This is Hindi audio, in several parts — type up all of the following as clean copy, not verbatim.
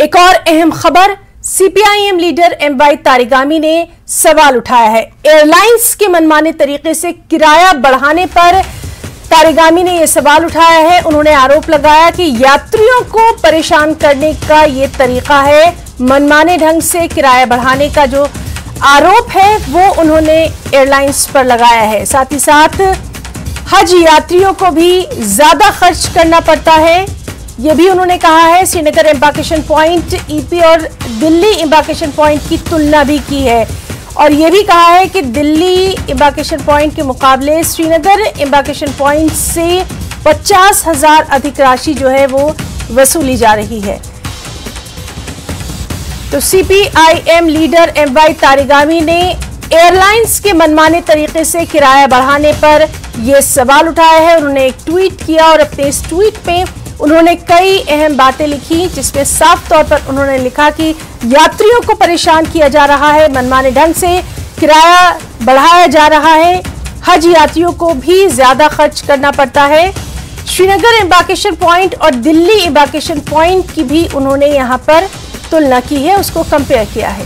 एक और अहम खबर, सीपीआईएम लीडर एमवाई तारिगामी ने सवाल उठाया है। एयरलाइंस के मनमाने तरीके से किराया बढ़ाने पर तारिगामी ने यह सवाल उठाया है। उन्होंने आरोप लगाया कि यात्रियों को परेशान करने का यह तरीका है। मनमाने ढंग से किराया बढ़ाने का जो आरोप है वो उन्होंने एयरलाइंस पर लगाया है। साथ ही साथ हज यात्रियों को भी ज्यादा खर्च करना पड़ता है, यह भी उन्होंने कहा है। श्रीनगर एम्बार्केशन पॉइंट ईपी और दिल्ली एम्बार्केशन पॉइंट की तुलना भी की है और यह भी कहा है कि दिल्ली एम्बार्केशन पॉइंट के मुकाबले श्रीनगर एम्बार्केशन पॉइंट से 50,000 अधिक राशि जो है वो वसूली जा रही है। तो सीपीआईएम लीडर एमवाई तारिगामी ने एयरलाइंस के मनमाने तरीके से किराया बढ़ाने पर यह सवाल उठाया है। उन्होंने एक ट्वीट किया और अपने इस ट्वीट पे उन्होंने कई अहम बातें लिखी, जिसमें साफ तौर पर उन्होंने लिखा कि यात्रियों को परेशान किया जा रहा है, मनमाने ढंग से किराया बढ़ाया जा रहा है, हज यात्रियों को भी ज्यादा खर्च करना पड़ता है। श्रीनगर एम्बार्केशन पॉइंट और दिल्ली एम्बार्केशन पॉइंट की भी उन्होंने यहां पर तुलना की है, उसको कंपेयर किया है।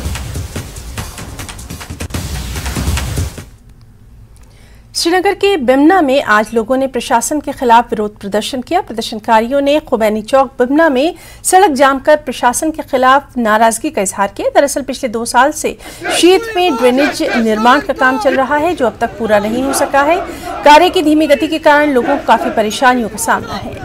श्रीनगर के बिमना में आज लोगों ने प्रशासन के खिलाफ विरोध प्रदर्शन किया। प्रदर्शनकारियों ने खुबैनी चौक बिमना में सड़क जाम कर प्रशासन के खिलाफ नाराजगी का इजहार किया। दरअसल पिछले 2 साल से शीत में ड्रेनेज निर्माण का काम चल रहा है, जो अब तक पूरा नहीं हो सका है। कार्य की धीमी गति के कारण लोगों को काफी परेशानियों का सामना है।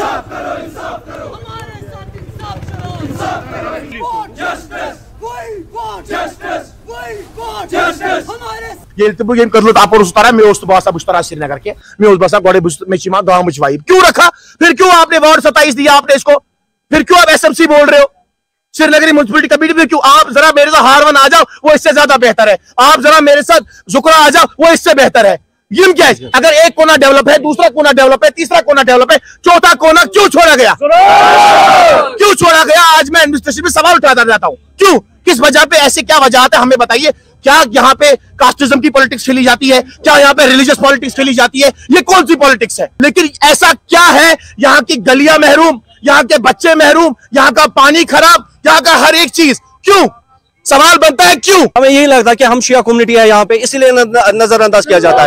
श्रीनगर के मैं बसा गोड़े में गाँव वाइब क्यों रखा, फिर क्यों आपने वार्ड 27 दिया आपने इसको, फिर क्यों आप एसएमसी बोल रहे हो? श्रीनगर म्युनिसिपलिटी कमेटी में क्यों? आप जरा मेरे साथ हारवन आ जाओ, वो इससे ज्यादा बेहतर है। आप जरा मेरे साथ जुकरा आ जाओ, वो इससे बेहतर है। ये क्या है? अगर एक कोना डेवलप है, दूसरा कोना डेवलप है, तीसरा कोना डेवलप है, चौथा कोना क्यों छोड़ा गया? क्यों छोड़ा गया? आज मैं एडमिनिस्ट्रेशन में सवाल उठाता रहता हूँ, क्यों, किस वजह पे, ऐसे क्या वजह है, हमें बताइए। क्या यहाँ पे कास्टिज्म की पॉलिटिक्स खेली जाती है? क्या यहाँ पे रिलीजियस पॉलिटिक्स खेली जाती है? ये कौन सी पॉलिटिक्स है? लेकिन ऐसा क्या है, यहाँ की गलियां महरूम, यहाँ के बच्चे महरूम, यहाँ का पानी खराब, यहाँ का हर एक चीज, क्यों? सवाल बनता है क्यों? हमें यही लगता है कि हम शिया कम्युनिटी है यहाँ पे, इसलिए नजरअंदाज किया जाता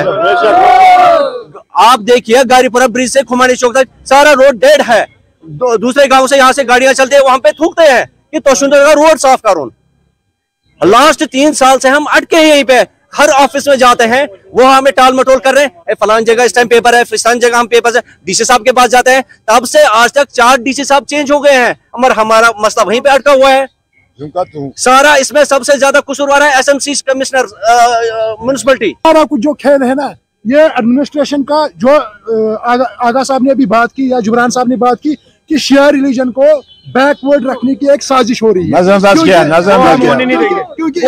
है। आप देखिए गारीपुरा ब्रिज से खुमानी चौक तक सारा रोड डेड है। दूसरे गांव से यहाँ से गाड़ियां चलते हैं, वहां पे थूकते हैं कि तोशुंदर का रोड साफ करो। लास्ट 3 साल से हम अटके हैं यहीं पे। हर ऑफिस में जाते हैं, वो हमें टाल मटोल कर रहे हैं, फलान जगह इस टाइम पेपर है, फिर जगह हम पेपर है। डीसी साहब के पास जाते हैं, तब से आज तक 4 डीसी साहब चेंज हो गए हैं, हमारा मसला वहीं पे अटका हुआ है। सारा इसमें सबसे ज्यादा कसूरवार है एसएमसी कमिश्नर म्युनिसिपलिटी। सारा कुछ जो खेल है ना, ये एडमिनिस्ट्रेशन का, जो आगा साहब ने अभी बात की या जुबरान साहब ने बात की कि शिया रिलीजन को बैकवर्ड रखने की एक साजिश हो रही है। क्योंकि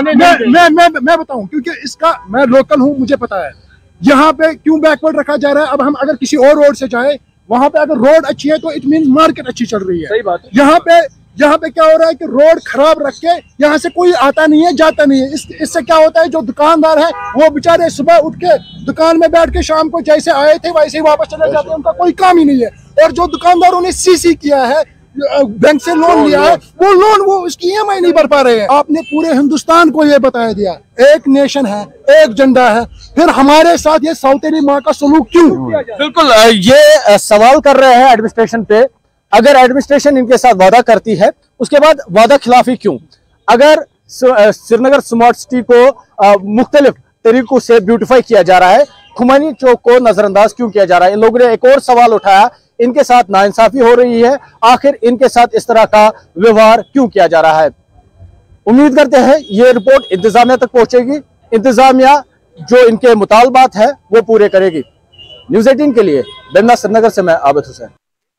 मैं बताऊं, क्योंकि इसका मैं लोकल हूं, मुझे पता है यहाँ पे क्यों बैकवर्ड रखा जा रहा है। अब हम अगर किसी और रोड से जाए, वहां पे अगर रोड अच्छी है तो इट मीन मार्केट अच्छी चल रही है। सही बात है। यहाँ पे क्या हो रहा है कि रोड खराब रख के यहाँ से कोई आता नहीं है, जाता नहीं है। इससे क्या होता है, जो दुकानदार है वो बेचारे सुबह उठ के दुकान में बैठ के शाम को जैसे आए थे वैसे ही वापस चले जाते हैं, उनका कोई काम ही नहीं है। और जो दुकानदारों ने सीसी किया है, बैंक से लोन लिया है, वो लोन वो उसकी EMI नहीं भर पा रहे हैं। आपने पूरे हिंदुस्तान को ये बताया दिया, एक नेशन है, एक झंडा है, फिर हमारे साथ ये सौतेली माँ का सलूक क्यों? बिल्कुल ये सवाल कर रहे हैं एडमिनिस्ट्रेशन पे। अगर एडमिनिस्ट्रेशन इनके साथ वादा करती है, उसके बाद वादा खिलाफी क्यों? अगर श्रीनगर स्मार्ट सिटी को मुख्तलिफ तरीकों से ब्यूटिफाई किया जा रहा है, खुमानी चौक को नजरअंदाज क्यों किया जा रहा है? इन लोगों ने एक और सवाल उठाया, इनके साथ नाइंसाफी हो रही है, आखिर इनके साथ इस तरह का व्यवहार क्यों किया जा रहा है? उम्मीद करते हैं ये रिपोर्ट इंतजामिया तक पहुंचेगी, इंतजामिया जो इनके मुतालबात है वो पूरे करेगी। न्यूज़ 18 के लिए बिमना श्रीनगर से मैं Abid Hussain.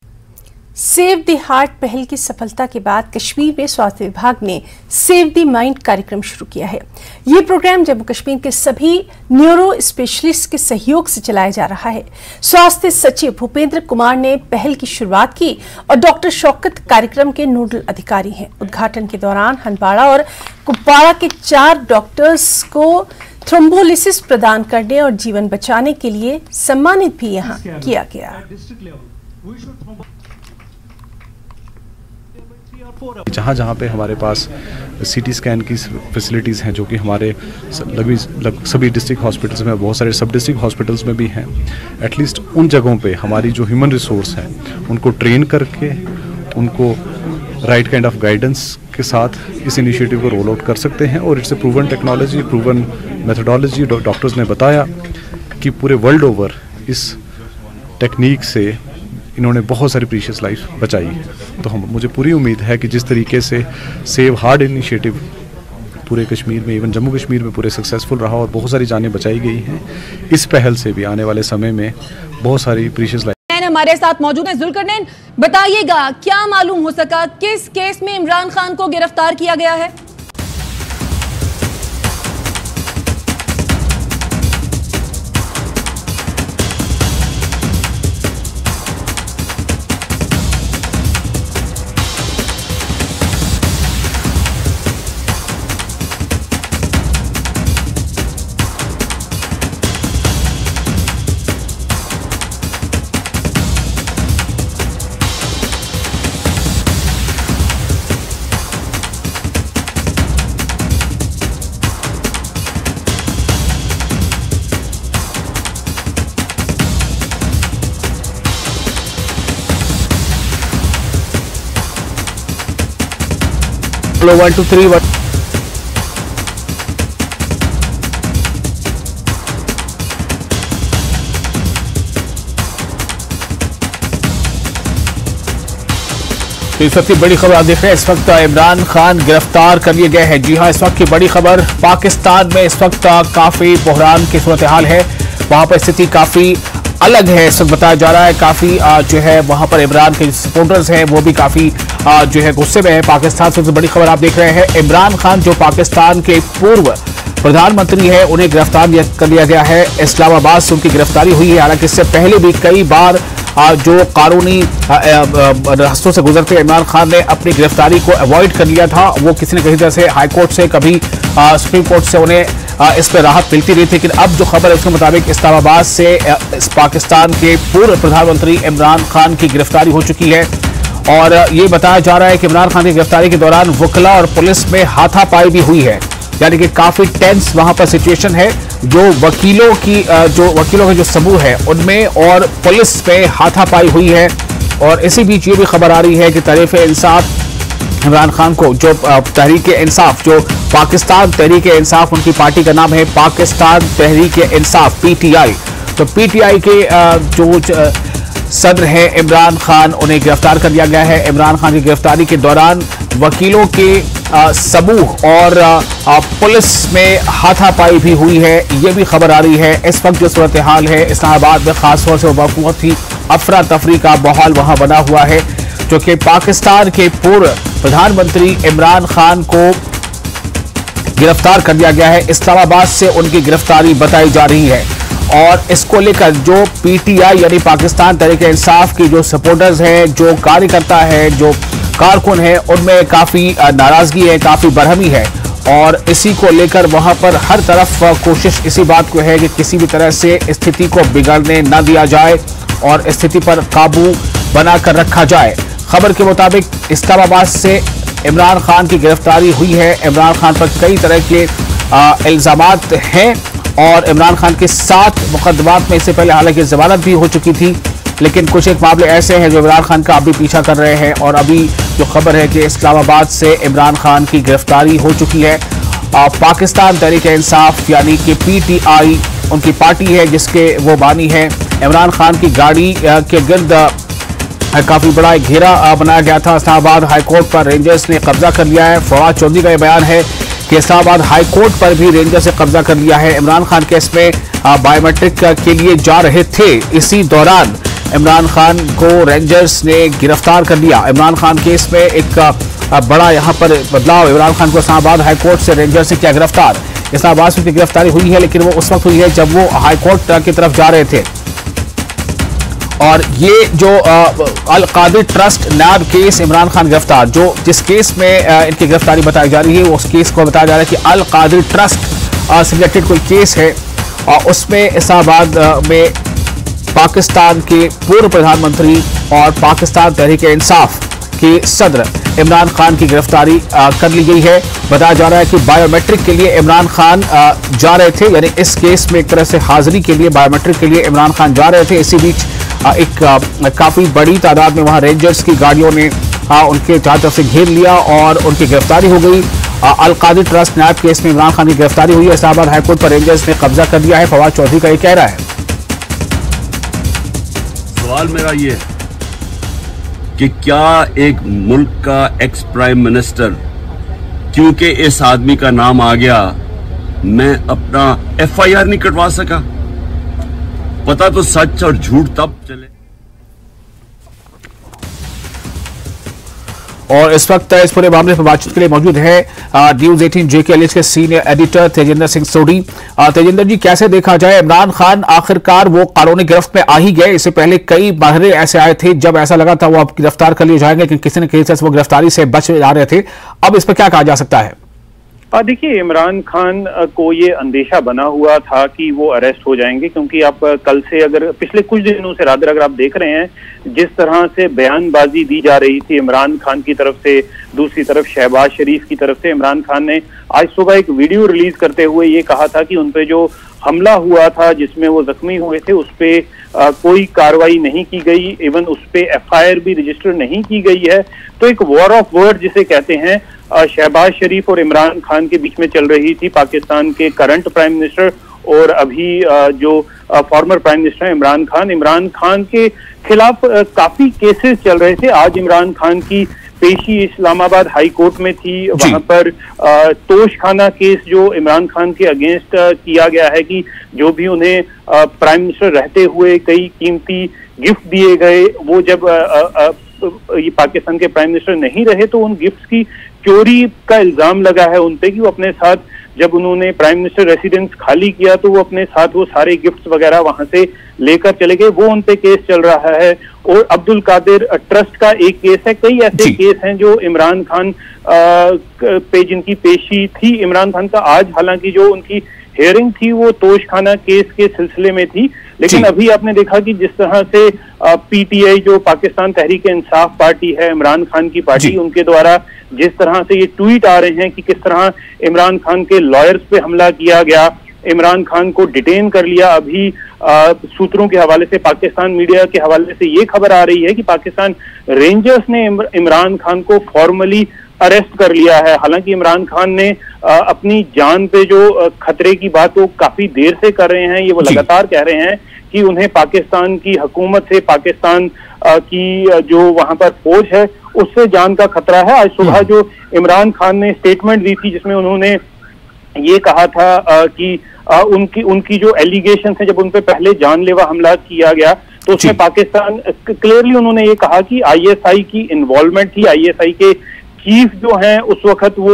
Save the heart पहल की सफलता के बाद कश्मीर में स्वास्थ्य विभाग ने सेव द माइंड कार्यक्रम शुरू किया है। ये प्रोग्राम जम्मू कश्मीर के सभी न्यूरो स्पेशलिस्ट के सहयोग से चलाया जा रहा है। स्वास्थ्य सचिव भूपेंद्र कुमार ने पहल की शुरुआत की और डॉक्टर शौकत कार्यक्रम के नोडल अधिकारी हैं। उद्घाटन के दौरान हंदवाड़ा और कुपवाड़ा के 4 डॉक्टर्स को थ्रोम्बोलिसिस प्रदान करने और जीवन बचाने के लिए सम्मानित भी यहाँ किया गया। जहाँ जहाँ पे हमारे पास सीटी स्कैन की फैसिलिटीज़ हैं, जो कि हमारे सभी डिस्ट्रिक्ट हॉस्पिटल्स में, बहुत सारे सब डिस्ट्रिक्ट हॉस्पिटल्स में भी हैं, एटलीस्ट उन जगहों पे हमारी जो ह्यूमन रिसोर्स हैं उनको ट्रेन करके उनको राइट काइंड ऑफ गाइडेंस के साथ इस इनिशिएटिव को रोल आउट कर सकते हैं। और it's a proven technology, proven methodology. Doctors ने बताया कि पूरे वर्ल्ड ओवर इस टेक्निक से इन्होंने बहुत सारी प्रीशियस लाइफ बचाई है। तो मुझे पूरी उम्मीद है कि जिस तरीके से सेव हार्ट इनिशिएटिव पूरे कश्मीर में, इवन जम्मू कश्मीर में पूरे सक्सेसफुल रहा और बहुत सारी जानें बचाई गई हैं, इस पहल से भी आने वाले समय में बहुत सारी प्रीशियस लाइफ। हमारे साथ मौजूद हैं। जुल्करनैन, बताइएगा क्या मालूम हो सका, किस केस में इमरान खान को गिरफ्तार किया गया है? Hello, 1 2 3 1. तो इस वक्त की बड़ी खबर आप देख रहे हैं। इस वक्त इमरान खान गिरफ्तार कर लिए गए हैं। जी हां, इस वक्त की बड़ी खबर, पाकिस्तान में इस वक्त काफी बहरान की सूरत हाल है। वहां पर स्थिति काफी अलग है। इस वक्त बताया जा रहा है काफी जो है वहां पर इमरान के सपोर्टर्स हैं वो भी काफी जो है गुस्से में है। पाकिस्तान से बड़ी खबर आप देख रहे हैं। इमरान खान जो पाकिस्तान के पूर्व प्रधानमंत्री है, उन्हें गिरफ्तार कर लिया गया है। इस्लामाबाद से उनकी गिरफ्तारी हुई है। हालांकि इससे पहले भी कई बार जो कानूनी रास्तों से गुजरते इमरान खान ने अपनी गिरफ्तारी को अवॉइड कर लिया था। वो किसी न किसी तरह से हाईकोर्ट से, कभी सुप्रीम कोर्ट से उन्हें इस पर राहत मिलती रही थी। लेकिन अब जो खबर है उसके मुताबिक इस्लामाबाद से पाकिस्तान के पूर्व प्रधानमंत्री इमरान खान की गिरफ्तारी हो चुकी है। और ये बताया जा रहा है कि इमरान खान की गिरफ्तारी के दौरान वकला और पुलिस में हाथापाई भी हुई है। यानी कि काफी टेंस वहां पर सिचुएशन है। जो वकीलों के जो समूह है उनमें और पुलिस में हाथापाई हुई है। और इसी बीच ये भी खबर आ रही है कि तहरीक-ए-इंसाफ इमरान खान को, जो तहरीक-ए-इंसाफ, जो पाकिस्तान तहरीक-ए-इंसाफ, उनकी पार्टी का नाम है पाकिस्तान तहरीक-ए-इंसाफ PTI। तो PTI के जो सदर है इमरान खान, उन्हें गिरफ्तार कर लिया गया है। इमरान खान की गिरफ्तारी के दौरान वकीलों के समूह और पुलिस में हाथापाई भी हुई है। ये भी खबर आ रही है। इस वक्त जो सूरत हाल है इस्लामाबाद में, खासतौर से बहुत ही अफरा तफरी का माहौल वहां बना हुआ है, जो कि पाकिस्तान के पूर्व प्रधानमंत्री इमरान खान को गिरफ्तार कर लिया गया है। इस्लामाबाद से उनकी गिरफ्तारी बताई जा रही है। और इसको लेकर जो PTI यानी पाकिस्तान तहरीक-ए-इंसाफ की जो सपोर्टर्स हैं, जो कार्यकर्ता है, जो कारकुन है, उनमें काफी नाराजगी है, काफी बरहमी है। और इसी को लेकर वहां पर हर तरफ कोशिश इसी बात को है कि किसी भी तरह से स्थिति को बिगड़ने न दिया जाए और स्थिति पर काबू बनाकर रखा जाए। खबर के मुताबिक इस्लामाबाद से इमरान खान की गिरफ्तारी हुई है। इमरान खान पर कई तरह के इल्जामात हैं और इमरान खान के 7 मुकदमात में इससे पहले हालांकि जमानत भी हो चुकी थी। लेकिन कुछ एक मामले ऐसे हैं जो इमरान खान का अभी पीछा कर रहे हैं। और अभी जो खबर है कि इस्लामाबाद से इमरान खान की गिरफ्तारी हो चुकी है। पाकिस्तान तहरीक-ए-इंसाफ यानी कि PTI उनकी पार्टी है जिसके वो बानी है। इमरान खान की गाड़ी के गिर्द काफी बड़ा एक घेरा बनाया गया था। इस्लामाबाद हाईकोर्ट पर रेंजर्स ने कब्जा कर लिया है। फवाद चौधरी का यह बयान है कि इस्लामाबाद हाईकोर्ट पर भी रेंजर्स ने कब्जा कर लिया है। इमरान खान केस में बायोमेट्रिक के लिए जा रहे थे, इसी दौरान इमरान खान को रेंजर्स ने गिरफ्तार कर लिया। इमरान खान केस में एक बड़ा यहाँ पर बदलाव, इमरान खान को इस्लामाबाद हाईकोर्ट से रेंजर्स ने किया गिरफ्तार। इस्लामाबाद से उनकी गिरफ्तारी हुई है, लेकिन वो उस वक्त हुई है जब वो हाईकोर्ट की तरफ जा रहे थे। और ये जो Al Qadir trust NAB case Imran Khan गिरफ्तार, जो जिस केस में इनकी गिरफ्तारी बताई जा रही है, उस केस को बताया जा रहा है कि अल कादिर ट्रस्ट से रिलेटेड कोई केस है और उसमें इस्लामाबाद में पाकिस्तान के पूर्व प्रधानमंत्री और पाकिस्तान तहरीक-ए-इंसाफ के सदर इमरान खान की गिरफ्तारी कर ली गई है। बताया जा रहा है कि बायोमेट्रिक के लिए इमरान खान जा रहे थे, यानी इस केस में एक तरह से हाजिरी के लिए बायोमेट्रिक के लिए इमरान खान जा रहे थे। इसी बीच एक काफी बड़ी तादाद में वहां रेंजर्स की गाड़ियों ने उनके चारों तरफ से घेर लिया और उनकी गिरफ्तारी हो गई। अल-कादिर ट्रस्ट नैब केस में इमरान खान की गिरफ्तारी हुई है। इस्लामाबाद हाईकोर्ट पर रेंजर्स ने कब्जा कर लिया है। फवाद चौधरी का ये कह रहा है। सवाल मेरा ये है कि क्या एक मुल्क का एक्स प्राइम मिनिस्टर, क्योंकि इस आदमी का नाम आ गया, मैं अपना FIR नहीं कटवा सका? पता तो सच और झूठ तब चले। और इस वक्त इस पूरे मामले पर बातचीत के लिए मौजूद है न्यूज 18 JKLH के सीनियर एडिटर तेजिंदर सिंह सोडी। तेजिंदर जी, कैसे देखा जाए, इमरान खान आखिरकार वो कानूनी गिरफ्त में आ ही गए। इससे पहले कई बहरे ऐसे आए थे जब ऐसा लगा था वो अब गिरफ्तार कर लिए जाएंगे, लेकिन किसी न किसी से वो गिरफ्तारी से बच जा रहे थे। अब इस पर क्या कहा जा सकता है? देखिए, इमरान खान को ये अंदेशा बना हुआ था कि वो अरेस्ट हो जाएंगे, क्योंकि आप कल से अगर पिछले कुछ दिनों से रात अगर आप देख रहे हैं जिस तरह से बयानबाजी दी जा रही थी इमरान खान की तरफ से, दूसरी तरफ शहबाज शरीफ की तरफ से। इमरान खान ने आज सुबह एक वीडियो रिलीज करते हुए ये कहा था कि उन पे जो हमला हुआ था जिसमें वो जख्मी हुए थे उस पे कोई कार्रवाई नहीं की गई, इवन उस पे FIR भी रजिस्टर नहीं की गई है। तो एक वॉर ऑफ वर्ड जिसे कहते हैं शहबाज शरीफ और इमरान खान के बीच में चल रही थी। पाकिस्तान के करंट प्राइम मिनिस्टर और अभी जो फॉर्मर प्राइम मिनिस्टर है इमरान खान के खिलाफ काफी केसेस चल रहे थे। आज इमरान खान की पेशी इस्लामाबाद हाई कोर्ट में थी। वहां पर तोशखाना केस जो इमरान खान के अगेंस्ट किया गया है कि जो भी उन्हें प्राइम मिनिस्टर रहते हुए कई कीमती गिफ्ट दिए गए, वो जब ये पाकिस्तान के प्राइम मिनिस्टर नहीं रहे तो उन गिफ्ट्स की चोरी का इल्जाम लगा है उन पे कि वो अपने साथ, जब उन्होंने प्राइम मिनिस्टर रेसिडेंस खाली किया तो वो अपने साथ वो सारे गिफ्ट्स वगैरह वहां से लेकर चले गए। वो उन पे केस चल रहा है। और अब्दुल कादिर ट्रस्ट का एक केस है। कई ऐसे केस हैं जो इमरान खान पे जिनकी पेशी थी। इमरान खान का आज हालांकि जो उनकी हियरिंग थी वो तोशखाना केस के सिलसिले में थी, लेकिन अभी आपने देखा कि जिस तरह से PTI जो पाकिस्तान तहरीक इंसाफ पार्टी है, इमरान खान की पार्टी, उनके द्वारा जिस तरह से ये ट्वीट आ रहे हैं कि किस तरह इमरान खान के लॉयर्स पे हमला किया गया, इमरान खान को डिटेन कर लिया। अभी सूत्रों के हवाले से, पाकिस्तान मीडिया के हवाले से ये खबर आ रही है कि पाकिस्तान रेंजर्स ने इमरान खान को फॉर्मली अरेस्ट कर लिया है। हालांकि इमरान खान ने अपनी जान पे जो खतरे की बात वो काफी देर से कर रहे हैं। ये वो लगातार कह रहे हैं कि उन्हें पाकिस्तान की हुकूमत से, पाकिस्तान की जो वहां पर फौज है उससे जान का खतरा है। आज सुबह जो इमरान खान ने स्टेटमेंट दी थी जिसमें उन्होंने ये कहा था कि उनकी जो एलिगेशन है, जब उन पे पहले जानलेवा हमला किया गया तो उसमें पाकिस्तान क्लियरली उन्होंने ये कहा कि ISI की इन्वॉल्वमेंट थी। ISI के चीफ जो हैं उस वक्त वो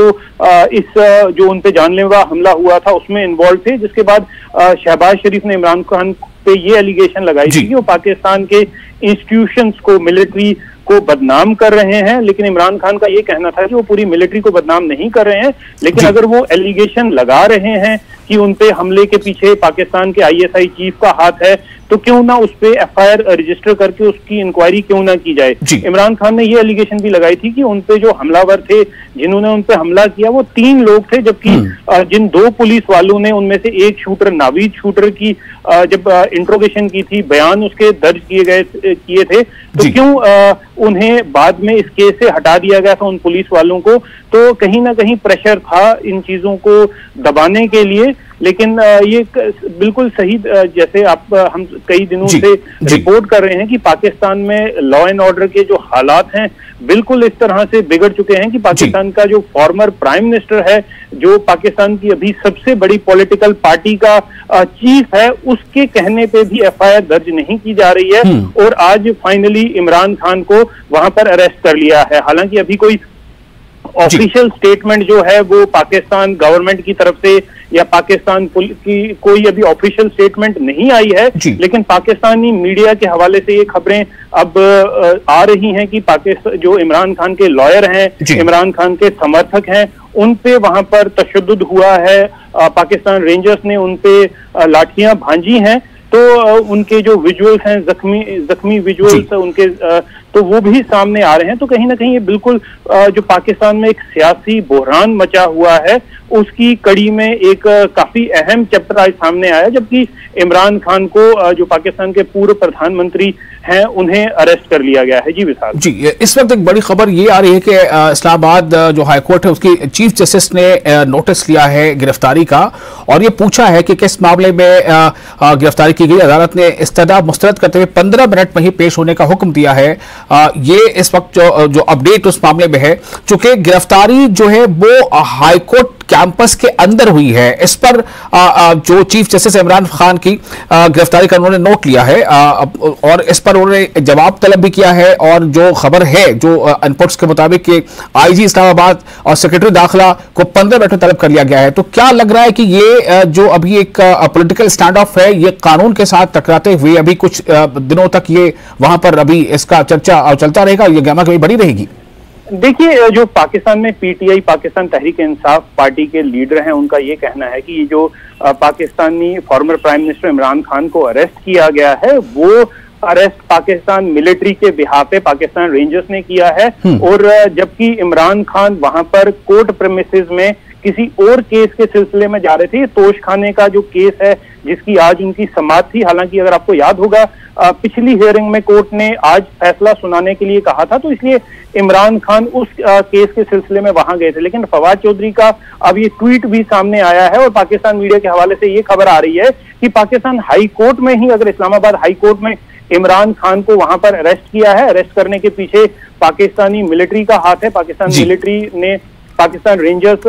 इस जो उन पे जानलेवा हमला हुआ था उसमें इन्वॉल्व थे। जिसके बाद शहबाज शरीफ ने इमरान खान पे ये एलिगेशन लगाई थी कि वो पाकिस्तान के इंस्टीट्यूशंस को, मिलिट्री को बदनाम कर रहे हैं। लेकिन इमरान खान का ये कहना था कि वो पूरी मिलिट्री को बदनाम नहीं कर रहे हैं, लेकिन अगर वो एलिगेशन लगा रहे हैं कि उन पे हमले के पीछे पाकिस्तान के ISI चीफ का हाथ है तो क्यों ना उस पे FIR रजिस्टर करके उसकी इंक्वायरी क्यों ना की जाए। इमरान खान ने ये एलिगेशन भी लगाई थी कि उन पे जो हमलावर थे, जिन्होंने उन पे हमला किया, वो 3 लोग थे, जबकि जिन 2 पुलिस वालों ने उनमें से एक शूटर, नावीद शूटर की जब इंट्रोगेशन की थी, बयान उसके दर्ज किए थे, तो क्यों उन्हें बाद में इस केस से हटा दिया गया था उन पुलिस वालों को। तो कहीं ना कहीं प्रेशर था इन चीजों को दबाने के लिए। लेकिन ये बिल्कुल सही, जैसे हम कई दिनों से रिपोर्ट कर रहे हैं कि पाकिस्तान में लॉ एंड ऑर्डर के जो हालात हैं बिल्कुल इस तरह से बिगड़ चुके हैं कि पाकिस्तान का जो फॉर्मर प्राइम मिनिस्टर है, जो पाकिस्तान की अभी सबसे बड़ी पॉलिटिकल पार्टी का चीफ है, उसके कहने पे भी FIR दर्ज नहीं की जा रही है। और आज फाइनली इमरान खान को वहां पर अरेस्ट कर लिया है। हालांकि अभी कोई ऑफिशियल स्टेटमेंट जो है वो पाकिस्तान गवर्नमेंट की तरफ से या पाकिस्तान की कोई अभी ऑफिशियल स्टेटमेंट नहीं आई है, लेकिन पाकिस्तानी मीडिया के हवाले से ये खबरें अब आ रही हैं कि पाकिस्तान जो इमरान खान के लॉयर हैं, इमरान खान के समर्थक हैं, उन पे वहां पर तशद्दुद हुआ है। पाकिस्तान रेंजर्स ने उन पे लाठियां भांजी हैं। तो उनके जो विजुअल्स हैं, जख्मी विजुअल्स उनके तो वो भी सामने आ रहे हैं। तो कहीं ना कहीं ये बिल्कुल जो पाकिस्तान में एक सियासी बहरान मचा हुआ है उसकी कड़ी में एक काफी अहम चैप्टर आज सामने आया, जबकि इमरान खान को जो पाकिस्तान के पूर्व प्रधानमंत्री हैं उन्हें अरेस्ट कर लिया गया है। जी विशाल जी, इस वक्त एक बड़ी खबर ये आ रही है कि इस्लामाबाद जो हाईकोर्ट है उसकी चीफ जस्टिस ने नोटिस लिया है गिरफ्तारी का और ये पूछा है कि किस मामले में गिरफ्तारी की गई। अदालत ने इस्तदा मुस्तरद करते हुए 15 मिनट में ही पेश होने का हुक्म दिया है। ये इस वक्त जो अपडेट उस मामले में है, चूंकि गिरफ्तारी जो है वो हाईकोर्ट कैंपस के अंदर हुई है, इस पर जो चीफ जस्टिस इमरान खान की गिरफ्तारी का उन्होंने नोट लिया है और इस पर उन्होंने जवाब तलब भी किया है। और जो खबर है, जो इनपुट्स के मुताबिक कि आईजी इस्लामाबाद और सेक्रेटरी दाखिला को 15 मिनट में तलब कर लिया गया है। तो क्या लग रहा है कि ये जो अभी एक पॉलिटिकल स्टैंड ऑफ है, ये कानून के साथ टकराते हुए अभी कुछ दिनों तक ये वहां पर अभी इसका चर्चा चलता रहेगा, ये गहमा गहमी बनी रहेगी? देखिए, जो पाकिस्तान में पीटीआई पाकिस्तान तहरीक इंसाफ पार्टी के लीडर हैं, उनका ये कहना है कि ये जो Pakistani former prime minister Imran Khan को अरेस्ट किया गया है वो अरेस्ट पाकिस्तान मिलिट्री के बिहाफ पे पाकिस्तान रेंजर्स ने किया है। और जबकि इमरान खान वहां पर कोर्ट प्रेमिसेस में किसी और केस के सिलसिले में जा रहे थे। तोश खाने का जो केस है जिसकी आज उनकी समाअत थी, हालांकि अगर आपको याद होगा पिछली हियरिंग में कोर्ट ने आज फैसला सुनाने के लिए कहा था, तो इसलिए इमरान खान उस केस के सिलसिले में वहां गए थे। लेकिन फवाद चौधरी का अब ये ट्वीट भी सामने आया है और पाकिस्तान मीडिया के हवाले से ये खबर आ रही है कि पाकिस्तान हाई कोर्ट में ही, अगर इस्लामाबाद हाई कोर्ट में इमरान खान को वहां पर अरेस्ट किया है, अरेस्ट करने के पीछे पाकिस्तानी मिलिट्री का हाथ है। पाकिस्तान मिलिट्री ने पाकिस्तान रेंजर्स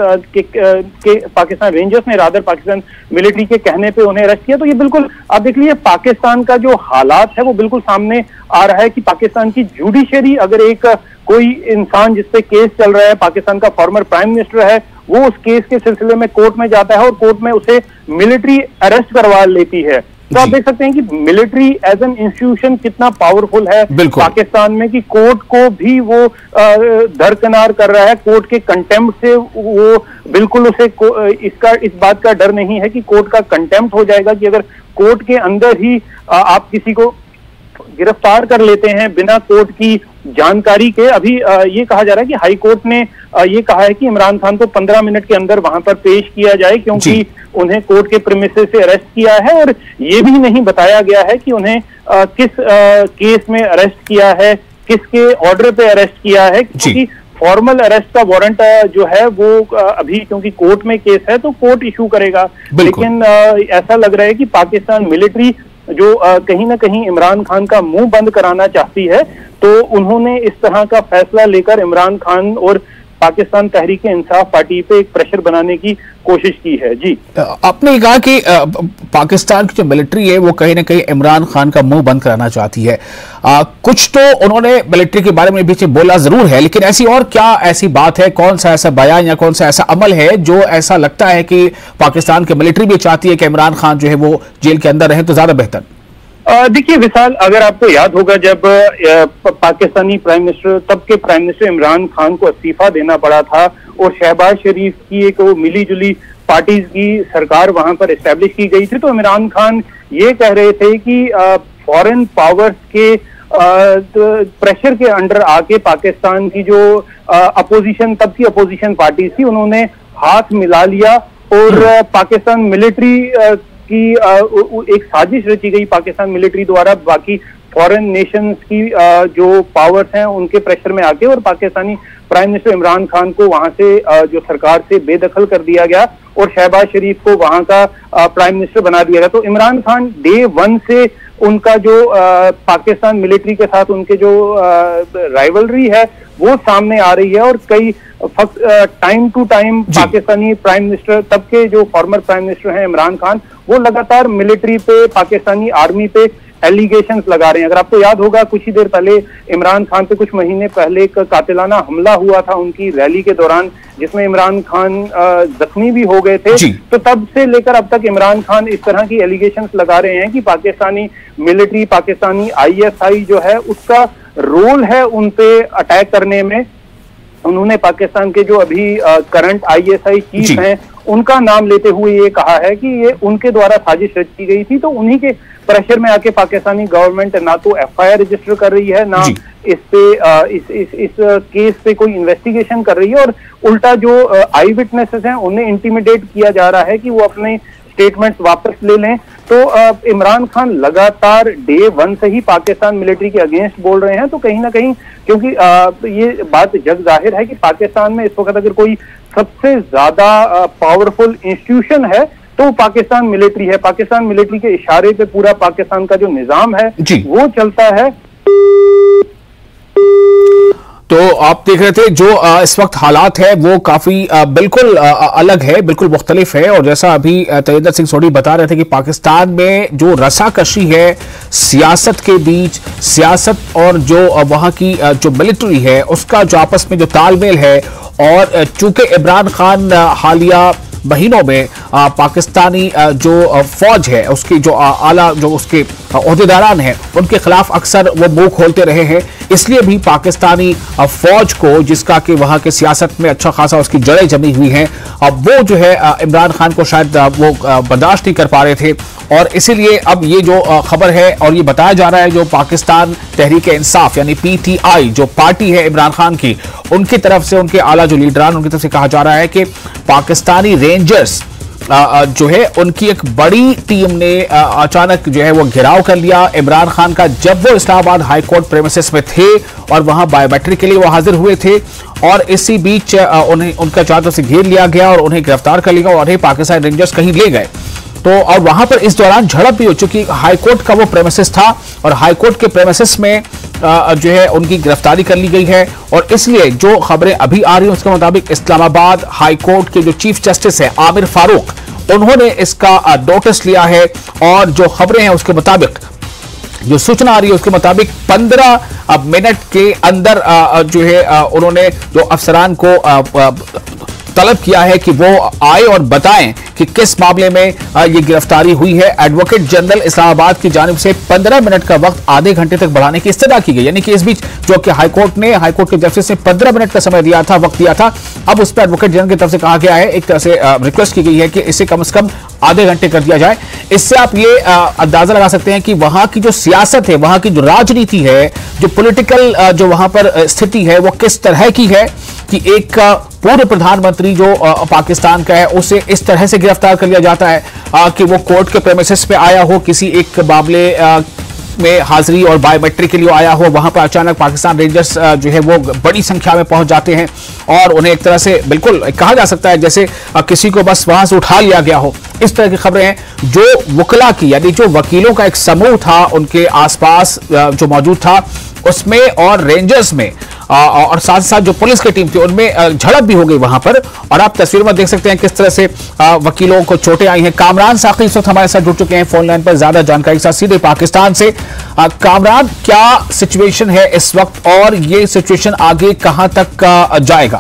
ने रादर पाकिस्तान मिलिट्री के कहने पे उन्हें अरेस्ट किया। तो ये बिल्कुल आप देख लीजिए, पाकिस्तान का जो हालात है वो बिल्कुल सामने आ रहा है कि पाकिस्तान की जुडिशरी, अगर एक कोई इंसान जिसपे केस चल रहा है, पाकिस्तान का फॉर्मर प्राइम मिनिस्टर है, वो उस केस के सिलसिले में कोर्ट में जाता है और कोर्ट में उसे मिलिट्री अरेस्ट करवा लेती है। तो आप देख सकते हैं कि मिलिट्री एज एन इंस्टीट्यूशन कितना पावरफुल है पाकिस्तान में, कि कोर्ट को भी वो दरकिनार कर रहा है। कोर्ट के कंटेम्प्ट से वो बिल्कुल उसे इस बात का डर नहीं है कि कोर्ट का कंटेम्प्ट हो जाएगा, कि अगर कोर्ट के अंदर ही आप किसी को गिरफ्तार कर लेते हैं बिना कोर्ट की जानकारी के। अभी ये कहा जा रहा है कि हाई कोर्ट ने ये कहा है कि इमरान खान को 15 मिनट के अंदर वहां पर पेश किया जाए, क्योंकि उन्हें कोर्ट के प्रीमिसेस से अरेस्ट किया है और ये भी नहीं बताया गया है कि उन्हें किस केस में अरेस्ट किया है, किसके ऑर्डर पे अरेस्ट किया है, क्योंकि फॉर्मल अरेस्ट का वारंट जो है वो अभी क्योंकि कोर्ट में केस है तो कोर्ट इशू करेगा। लेकिन ऐसा लग रहा है कि पाकिस्तान मिलिट्री जो कहीं ना कहीं इमरान खान का मुंह बंद कराना चाहती है, तो उन्होंने इस तरह का फैसला लेकर इमरान खान और पाकिस्तान तहरीक इंसाफ पार्टी पे एक प्रेशर बनाने की कोशिश की है। जी, आपने कहा कि पाकिस्तान की जो मिलिट्री है वो कहीं ना कहीं इमरान खान का मुंह बंद कराना चाहती है। कुछ तो उन्होंने मिलिट्री के बारे में बीच बोला जरूर है, लेकिन ऐसी और क्या ऐसी बात है, कौन सा ऐसा बयान या कौन सा ऐसा अमल है जो ऐसा लगता है कि पाकिस्तान की मिलिट्री भी चाहती है कि इमरान खान जो है वो जेल के अंदर रहे तो ज्यादा बेहतर? देखिए विशाल, अगर आपको याद होगा जब पाकिस्तानी प्राइम मिनिस्टर, तब के प्राइम मिनिस्टर इमरान खान को इस्तीफा देना पड़ा था और शहबाज शरीफ की एक वो मिली जुली पार्टीज की सरकार वहां पर एस्टेब्लिश की गई थी, तो इमरान खान ये कह रहे थे कि फॉरेन पावर्स के प्रेशर के अंडर आके पाकिस्तान की जो अपोजिशन, तब की अपोजिशन पार्टीज थी, उन्होंने हाथ मिला लिया और पाकिस्तान मिलिट्री की एक साजिश रची गई पाकिस्तान मिलिट्री द्वारा बाकी फॉरेन नेशंस की जो पावर्स हैं उनके प्रेशर में आके, और पाकिस्तानी प्राइम मिनिस्टर इमरान खान को वहां से जो सरकार से बेदखल कर दिया गया और शहबाज शरीफ को वहां का प्राइम मिनिस्टर बना दिया गया। तो इमरान खान डे 1 से उनका जो पाकिस्तान मिलिट्री के साथ उनके जो राइवलरी है वो सामने आ रही है और कई time to time Pakistani prime minister, तब के जो फॉर्मर प्राइम मिनिस्टर हैं इमरान खान, वो लगातार मिलिट्री पे, पाकिस्तानी आर्मी पे एलिगेशंस लगा रहे हैं। अगर आपको याद होगा कुछ ही देर पहले इमरान खान पे कुछ महीने पहले एक कातिलाना हमला हुआ था उनकी रैली के दौरान, जिसमें इमरान खान जख्मी भी हो गए थे। तो तब से लेकर अब तक इमरान खान इस तरह की एलिगेशंस लगा रहे हैं कि पाकिस्तानी मिलिट्री, पाकिस्तानी ISI जो है उसका रोल है उन पे अटैक करने में। उन्होंने पाकिस्तान के जो अभी करंट ISI चीफ हैं उनका नाम लेते हुए ये कहा है कि ये उनके द्वारा साजिश रची गई थी। तो उन्हीं के प्रेशर में आके पाकिस्तानी गवर्नमेंट ना तो एफआईआर रजिस्टर कर रही है, ना इस पे इस केस पे कोई इन्वेस्टिगेशन कर रही है, और उल्टा जो आई विटनेसेस हैं उन्हें इंटिमिडेट किया जा रहा है कि वो अपने स्टेटमेंट्स वापस ले लें। तो इमरान खान लगातार डे 1 से ही पाकिस्तान मिलिट्री के अगेंस्ट बोल रहे हैं। तो कहीं ना कहीं क्योंकि ये बात जग जाहिर है कि पाकिस्तान में इस वक्त अगर कोई सबसे ज्यादा पावरफुल इंस्टीट्यूशन है तो पाकिस्तान मिलिट्री है। पाकिस्तान मिलिट्री के इशारे पे पूरा पाकिस्तान का जो निजाम है वो चलता है। तो आप देख रहे थे जो इस वक्त हालात है वो काफी बिल्कुल अलग है, बिल्कुल मुख्तलिफ है। और जैसा अभी तजिंदर सिंह सोढ़ी बता रहे थे कि पाकिस्तान में जो रसाकशी है सियासत के बीच, सियासत और जो वहां की जो मिलिट्री है उसका जो आपस में जो तालमेल है, और चूंकि इमरान खान हालिया महीनों में पाकिस्तानी जो फौज है उसकी जो आला जो उसके ओहदेदारान हैं उनके खिलाफ अक्सर वो मुंह खोलते रहे हैं, इसलिए भी पाकिस्तानी फौज को, जिसका कि वहां के सियासत में अच्छा खासा उसकी जड़ें जमी हुई हैं, वो जो है इमरान खान को शायद वो बर्दाश्त नहीं कर पा रहे थे। और इसीलिए अब ये जो खबर है और ये बताया जा रहा है जो पाकिस्तान तहरीक इंसाफ यानी पीटीआई जो पार्टी है इमरान खान की, उनकी तरफ से उनके आला जो लीडरान उनकी तरफ से कहा जा रहा है कि पाकिस्तानी रेंजर्स जो है उनकी एक बड़ी टीम ने अचानक जो है वो घेराव कर लिया इमरान खान का, जब वो इस्लामाबाद हाई कोर्ट प्रेमिसेस में थे और वहां बायोमेट्रिक के लिए वो हाजिर हुए थे। और इसी बीच उन्हें उनका चारों तरफ से घेर लिया गया और उन्हें गिरफ्तार कर लिया और उन्हें पाकिस्तान रेंजर्स कहीं ले गए। तो और वहां पर इस दौरान झड़प भी हो चुकी, हाईकोर्ट का वो प्रेमिसेस था और हाईकोर्ट के प्रेमिसेस में जो है उनकी गिरफ्तारी कर ली गई है। और इसलिए जो खबरें अभी आ रही हैं उसके मुताबिक इस्लामाबाद हाईकोर्ट के जो चीफ जस्टिस है आमिर फारूक, उन्होंने इसका नोटिस लिया है। और जो खबरें हैं उसके मुताबिक, जो सूचना आ रही है उसके मुताबिक 15 मिनट के अंदर जो है उन्होंने जो अफसरान को तलब किया है कि वो आए और बताएं कि किस मामले में ये गिरफ्तारी हुई है। एडवोकेट जनरल इस्लामाबाद की जानिब से 15 मिनट का वक्त आधे घंटे तक बढ़ाने की इस्तदा की गई, यानी कि इस बीच जो कि हाईकोर्ट के जस्टिस ने 15 मिनट का समय दिया था, वक्त दिया था, अब उस पर एडवोकेट जनरल की तरफ से कहा गया है, एक तरह से रिक्वेस्ट की गई है कि इसे कम से कम आधे घंटे कर दिया जाए। इससे आप ये अंदाजा लगा सकते हैं कि वहां की जो सियासत है, वहां की जो राजनीति है, जो पॉलिटिकल जो वहां पर स्थिति है वो किस तरह की है कि एक पूर्व प्रधानमंत्री जो पाकिस्तान का है उसे इस तरह से गिरफ्तार कर लिया जाता है कि वो कोर्ट के प्रेमिसेस पे आया हो, किसी एक मामले में हाजिरी और बायोमेट्रिक के लिए आया हो, वहां पर अचानक पाकिस्तान रेंजर्स जो है वो बड़ी संख्या में पहुंच जाते हैं और उन्हें एक तरह से बिल्कुल कहा जा सकता है जैसे किसी को बस वहां से उठा लिया गया हो। इस तरह की खबरें हैं। जो वकला की यानी जो वकीलों का एक समूह था उनके आसपास जो मौजूद था उसमें और रेंजर्स में और साथ साथ जो पुलिस की टीम थी उनमें झड़प भी हो गई वहां पर। और आप तस्वीर में देख सकते हैं किस तरह से वकीलों को चोटें आई हैं। कामरान साकी इस वक्त हमारे साथ जुड़ चुके हैं फोन लाइन पर ज्यादा जानकारी के साथ सीधे पाकिस्तान से। कामरान, क्या सिचुएशन है इस वक्त और ये सिचुएशन आगे कहां तक जाएगा?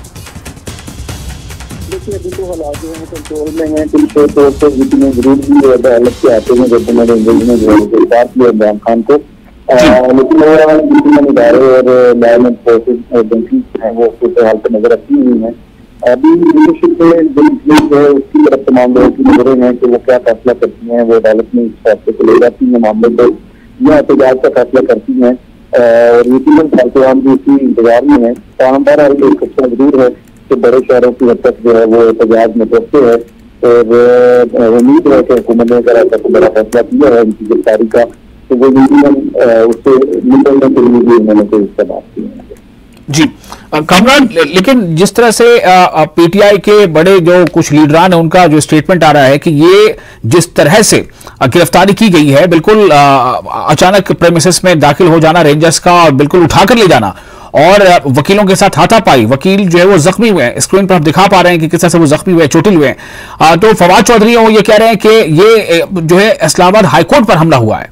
देखिए अभी तो हालात जो है कंट्रोल में है, पुलिस तौर पर जितने जरूर भी अदालत के आते हैं जब उन्होंने गिरफ्तार किया इमरान खान को, लेकिन जितने इदारे और गवर्नमेंट फोर्सेज एजेंसी हैं वो फिलहाल पर नजर रखी हुई हैं। अभी लीडरशिप जो है उसकी तरफ तमाम लोगों की नजरें हैं कि वो क्या फैसला करती हैं, वो अदालत में इस फैसले को ले जाती हैं मामले को या एहतजाज का फैसला करती हैं। और यकीनन खालिस्तान भी इसी इंतजार में है। बहरहाल एक खतरा जरूर है कि बड़े शहरों की हद तक जो है वो एहतजाज में पहुंचते हैं और उम्मीद है कि हुकूमत ने अगर ऐसा बड़ा फैसला किया है उनकी गिरफ्तारी का तो वो यकीनन उससे निकलने के लिए भी उन्होंने कोई इसका बात की है। जी कामरान, लेकिन जिस तरह से पीटीआई के बड़े जो कुछ लीडरान है उनका जो स्टेटमेंट आ रहा है कि ये जिस तरह से गिरफ्तारी की गई है बिल्कुल अचानक प्रेमिसेस में दाखिल हो जाना रेंजर्स का और बिल्कुल उठाकर ले जाना और वकीलों के साथ हाथापाई, वकील जो है वो जख्मी हुए हैं, स्क्रीन पर आप दिखा पा रहे हैं कि किस तरह से वो जख्मी हुए, चोटिल हुए हैं। तो फवाद चौधरी वो ये कह रहे हैं कि ये जो है इस्लामाबाद हाईकोर्ट पर हमला हुआ है।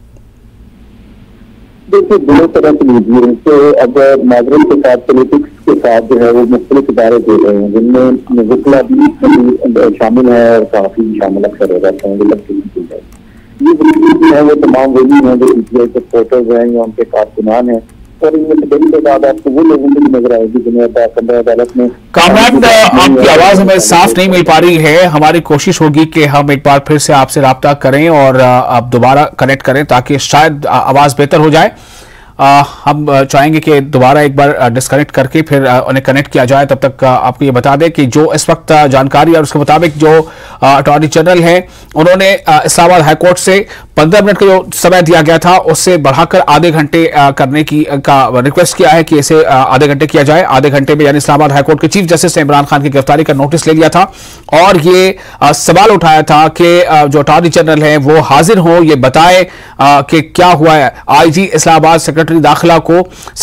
देखिए दोनों तरह से लीजिए तो अब नागरिक के साथ पॉलिटिक्स के साथ जो है वो मुख्तलिफ इदारे दे रहे हैं जिनमें वकला भी शामिल है और काफी शामिल अक्सर हो जाते हैं। ये वकील जो है वो तमाम वही हैं जो पीटीआई के सपोर्टर्स हैं या उनके कारकुनान हैं और इनमें से बड़ी तादाद आपको वो लोगों की नजर आएगी जिन्हें अदालत में। कामरान, आपकी आवाज हमें साफ नहीं मिल पा रही है। हमारी कोशिश होगी कि हम एक बार फिर से आपसे राब्ता करें और आप दोबारा कनेक्ट करें ताकि शायद आवाज बेहतर हो जाए। हम चाहेंगे कि दोबारा एक बार डिस्कनेक्ट करके फिर उन्हें कनेक्ट किया जाए। तब तक आपको ये बता दें कि जो इस वक्त जानकारी और उसके मुताबिक जो अटॉर्नी जनरल है उन्होंने इस्लामाबाद हाईकोर्ट से 15 मिनट का जो समय दिया गया था उससे बढ़ाकर आधे घंटे करने का रिक्वेस्ट किया है कि इसे आधे घंटे किया जाए। आधे घंटे में यानी इस्लामाबाद हाईकोर्ट के चीफ जस्टिस ने इमरान खान की गिरफ्तारी का नोटिस ले लिया था और ये सवाल उठाया था कि जो अटॉर्नी जनरल है वो हाजिर हो, ये बताए कि क्या हुआ है। आईजी इस्लामाबाद सेक्रेटरी दाखिला को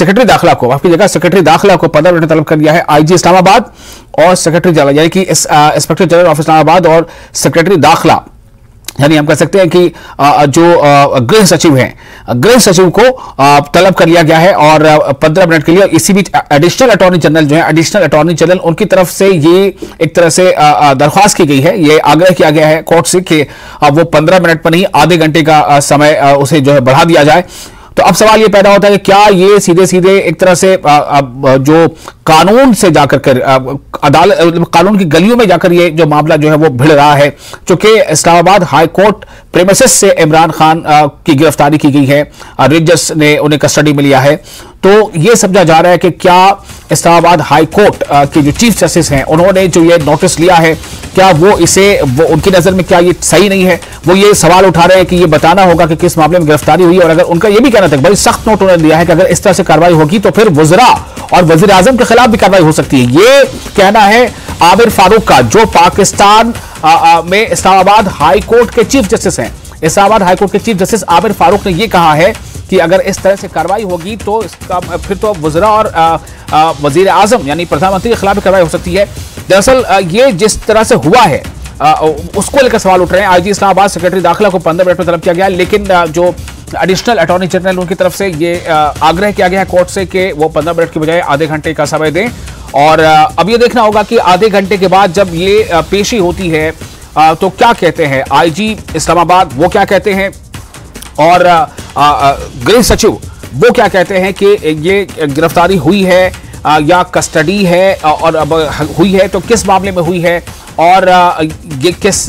आपकी जगह सेक्रेटरी दाखिला को 15 मिनट तलब कर दिया है। आईजी इस्लामाबाद और सेक्रेटरी जनरल यानी कि इंस्पेक्टर जनरल ऑफ इस्लामाबाद और सेक्रेटरी दाखिला यानी हम कह सकते हैं कि जो गृह सचिव हैं, गृह सचिव को तलब कर लिया गया है और 15 मिनट के लिए। इसी बीच एडिशनल अटॉर्नी जनरल जो है, एडिशनल अटॉर्नी जनरल उनकी तरफ से ये एक तरह से दरख्वास्त की गई है, ये आग्रह किया गया है कोर्ट से कि वो 15 मिनट पर नहीं आधे घंटे का समय उसे जो है बढ़ा दिया जाए। तो अब सवाल ये पैदा होता है कि क्या ये सीधे सीधे एक तरह से जो कानून से जाकर अदालत कानून की गलियों में जाकर ये जो मामला जो है वो भिड़ रहा है, क्योंकि इस्लामाबाद हाई कोर्ट प्रेमिसेस से इमरान खान की गिरफ्तारी की गई है, रेंजर्स ने उन्हें कस्टडी में लिया है। तो ये समझा जा रहा है कि क्या इस्लामाबाद हाई कोर्ट के जो चीफ जस्टिस हैं उन्होंने जो ये नोटिस लिया है क्या वो उनकी नजर में क्या ये सही नहीं है। वो ये सवाल उठा रहे हैं कि ये बताना होगा कि किस मामले में गिरफ्तारी हुई, और अगर उनका ये भी कहना था बड़ी सख्त नोट उन्होंने दिया है कि अगर इस तरह से कार्रवाई होगी तो फिर वज़रा और वज़ीर आज़म के खिलाफ भी कार्रवाई हो सकती है। ये कहना है आबिर फारूक का, जो पाकिस्तान में इस्लामाबाद हाई कोर्ट के चीफ जस्टिस हैं। इस्लामाबाद हाई कोर्ट के चीफ जस्टिस आबिर फारूक ने यह कहा है कि अगर इस तरह से कार्रवाई होगी तो इसका फिर तो वज़रा और वज़ीर आज़म यानी प्रधानमंत्री के खिलाफ भी कार्रवाई हो सकती है। दरअसल ये जिस तरह से हुआ है उसको लेकर सवाल उठ रहे हैं। आईजी इस्लामाबाद सेक्रेटरी दाखिला को 15 मिनट में तलब किया गया, लेकिन जो एडिशनल अटॉर्नी जनरल उनकी तरफ से ये आग्रह किया गया है कोर्ट से कि वो 15 मिनट की बजाय आधे घंटे का समय दें। और अब ये देखना होगा कि आधे घंटे के बाद जब ये पेशी होती है तो क्या कहते हैं आईजी इस्लामाबाद, वो क्या कहते हैं, और गृह सचिव वो क्या कहते हैं कि ये गिरफ्तारी हुई है या कस्टडी है, और अब हुई है तो किस मामले में हुई है, और ये किस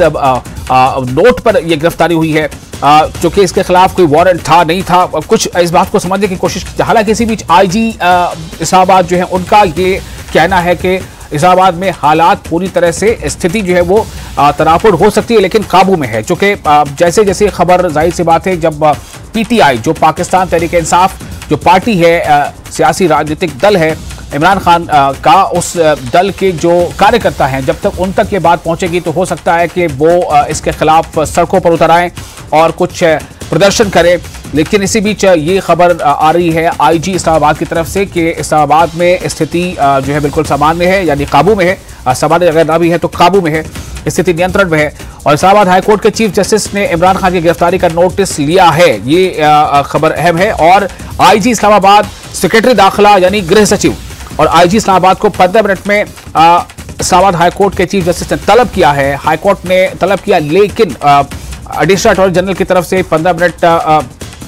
नोट पर ये गिरफ्तारी हुई है, चूंकि इसके खिलाफ कोई वारंट था नहीं था। कुछ इस बात को समझने की कोशिश की। हालांकि इसी बीच आईजी इस्लामाबाद जो है उनका ये कहना है कि इस्लामाबाद में हालात पूरी तरह से स्थिति जो है वो तनाफुर हो सकती है लेकिन काबू में है, चूंकि जैसे जैसे खबर, जाहिर सी बात है, जब पीटीआई जो पाकिस्तान तहरीक इंसाफ जो पार्टी है, सियासी राजनीतिक दल है इमरान खान का, उस दल के जो कार्यकर्ता हैं, जब तक उन तक ये बात पहुंचेगी तो हो सकता है कि वो इसके खिलाफ सड़कों पर उतर आएं और कुछ प्रदर्शन करें। लेकिन इसी बीच ये खबर आ रही है आईजी इस्लामाबाद की तरफ से कि इस्लामाबाद में स्थिति जो है बिल्कुल सामान्य है, यानी काबू में है। सामान्य अगर ना भी है तो काबू में है, स्थिति नियंत्रण में है। और इस्लामाबाद हाईकोर्ट के चीफ जस्टिस ने इमरान खान की गिरफ्तारी का नोटिस लिया है, ये खबर अहम है। और आईजी इस्लामाबाद सेक्रेटरी दाखिला यानी गृह सचिव और आईजी इस्लामाबाद को 15 मिनट में इस्लामाबाद हाईकोर्ट के चीफ जस्टिस ने तलब किया है, हाईकोर्ट ने तलब किया, लेकिन एडिशनल अटॉर्नी जनरल की तरफ से 15 मिनट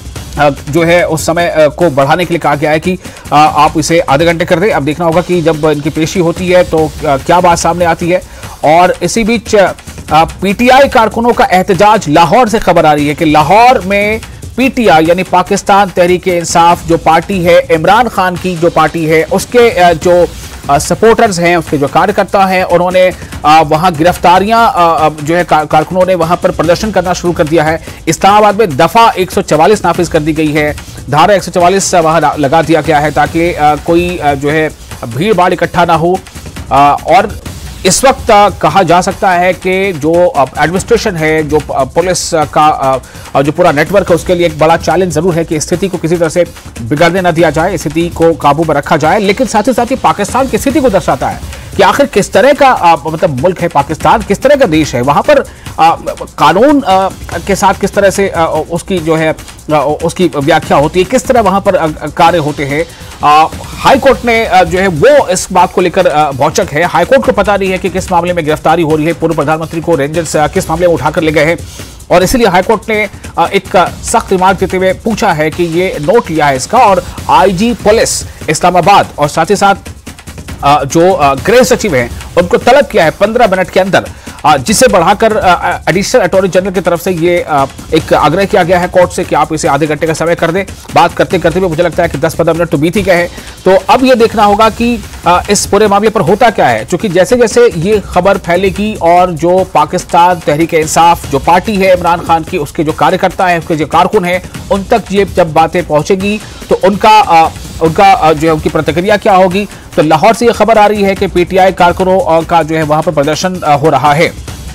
जो है उस समय को बढ़ाने के लिए कहा गया है कि आप इसे आधे घंटे कर दें। अब देखना होगा कि जब इनकी पेशी होती है तो क्या बात सामने आती है। और इसी बीच पीटीआई कारकुनों का एहतजाज, लाहौर से खबर आ रही है कि लाहौर में पीटीआई यानी पाकिस्तान तहरीक इंसाफ जो पार्टी है, इमरान खान की जो पार्टी है, उसके जो सपोर्टर्स हैं, उसके जो कार्यकर्ता हैं, उन्होंने वहां गिरफ्तारियां जो है कारकुनों ने वहां पर प्रदर्शन करना शुरू कर दिया है। इस्लामाबाद में दफा 144 नाफिज कर दी गई है, धारा 144 वहां लगा दिया गया है ताकि कोई जो है भीड़ भाड़ इकट्ठा ना हो। और इस वक्त कहा जा सकता है कि जो एडमिनिस्ट्रेशन है, जो पुलिस का जो पूरा नेटवर्क है, उसके लिए एक बड़ा चैलेंज जरूर है कि स्थिति को किसी तरह से बिगड़ने न दिया जाए, स्थिति को काबू में रखा जाए। लेकिन साथ ही साथ ही पाकिस्तान की स्थिति को दर्शाता है कि आखिर किस तरह का मतलब मुल्क है पाकिस्तान, किस तरह का देश है, वहां पर कानून के साथ किस तरह से उसकी जो है उसकी व्याख्या होती है, किस तरह वहां पर कार्य होते हैं। हाई कोर्ट ने जो है वो इस बात को लेकर भौचक है। हाई कोर्ट को पता नहीं है कि किस मामले में गिरफ्तारी हो रही है, पूर्व प्रधानमंत्री को रेंजर्स किस मामले में उठाकर ले गए हैं। और इसलिए हाईकोर्ट ने एक सख्त रिमार्क देते हुए पूछा है कि ये नोट लिया है इसका, और आईजी पुलिस इस्लामाबाद और साथ ही साथ जो गृह सचिव हैं उनको तलब किया है 15 मिनट के अंदर, जिसे बढ़ाकर एडिशनल अटॉर्नी जनरल की तरफ से ये एक आग्रह किया गया है कोर्ट से कि आप इसे आधे घंटे का समय कर दें। बात करते करते हुए मुझे लगता है कि 10-15 मिनट तो बीत ही गए हैं। तो अब ये देखना होगा कि इस पूरे मामले पर होता क्या है, क्योंकि जैसे जैसे ये खबर फैलेगी और जो पाकिस्तान तहरीक इंसाफ जो पार्टी है इमरान खान की, उसके जो कार्यकर्ता है, उसके जो कारकुन है, उन तक ये जब बातें पहुंचेगी तो उनका जो है उनकी प्रतिक्रिया क्या होगी। तो लाहौर से ये खबर आ रही है कि पीटीआई कारकुनों का जो है वहां पर प्रदर्शन हो रहा है।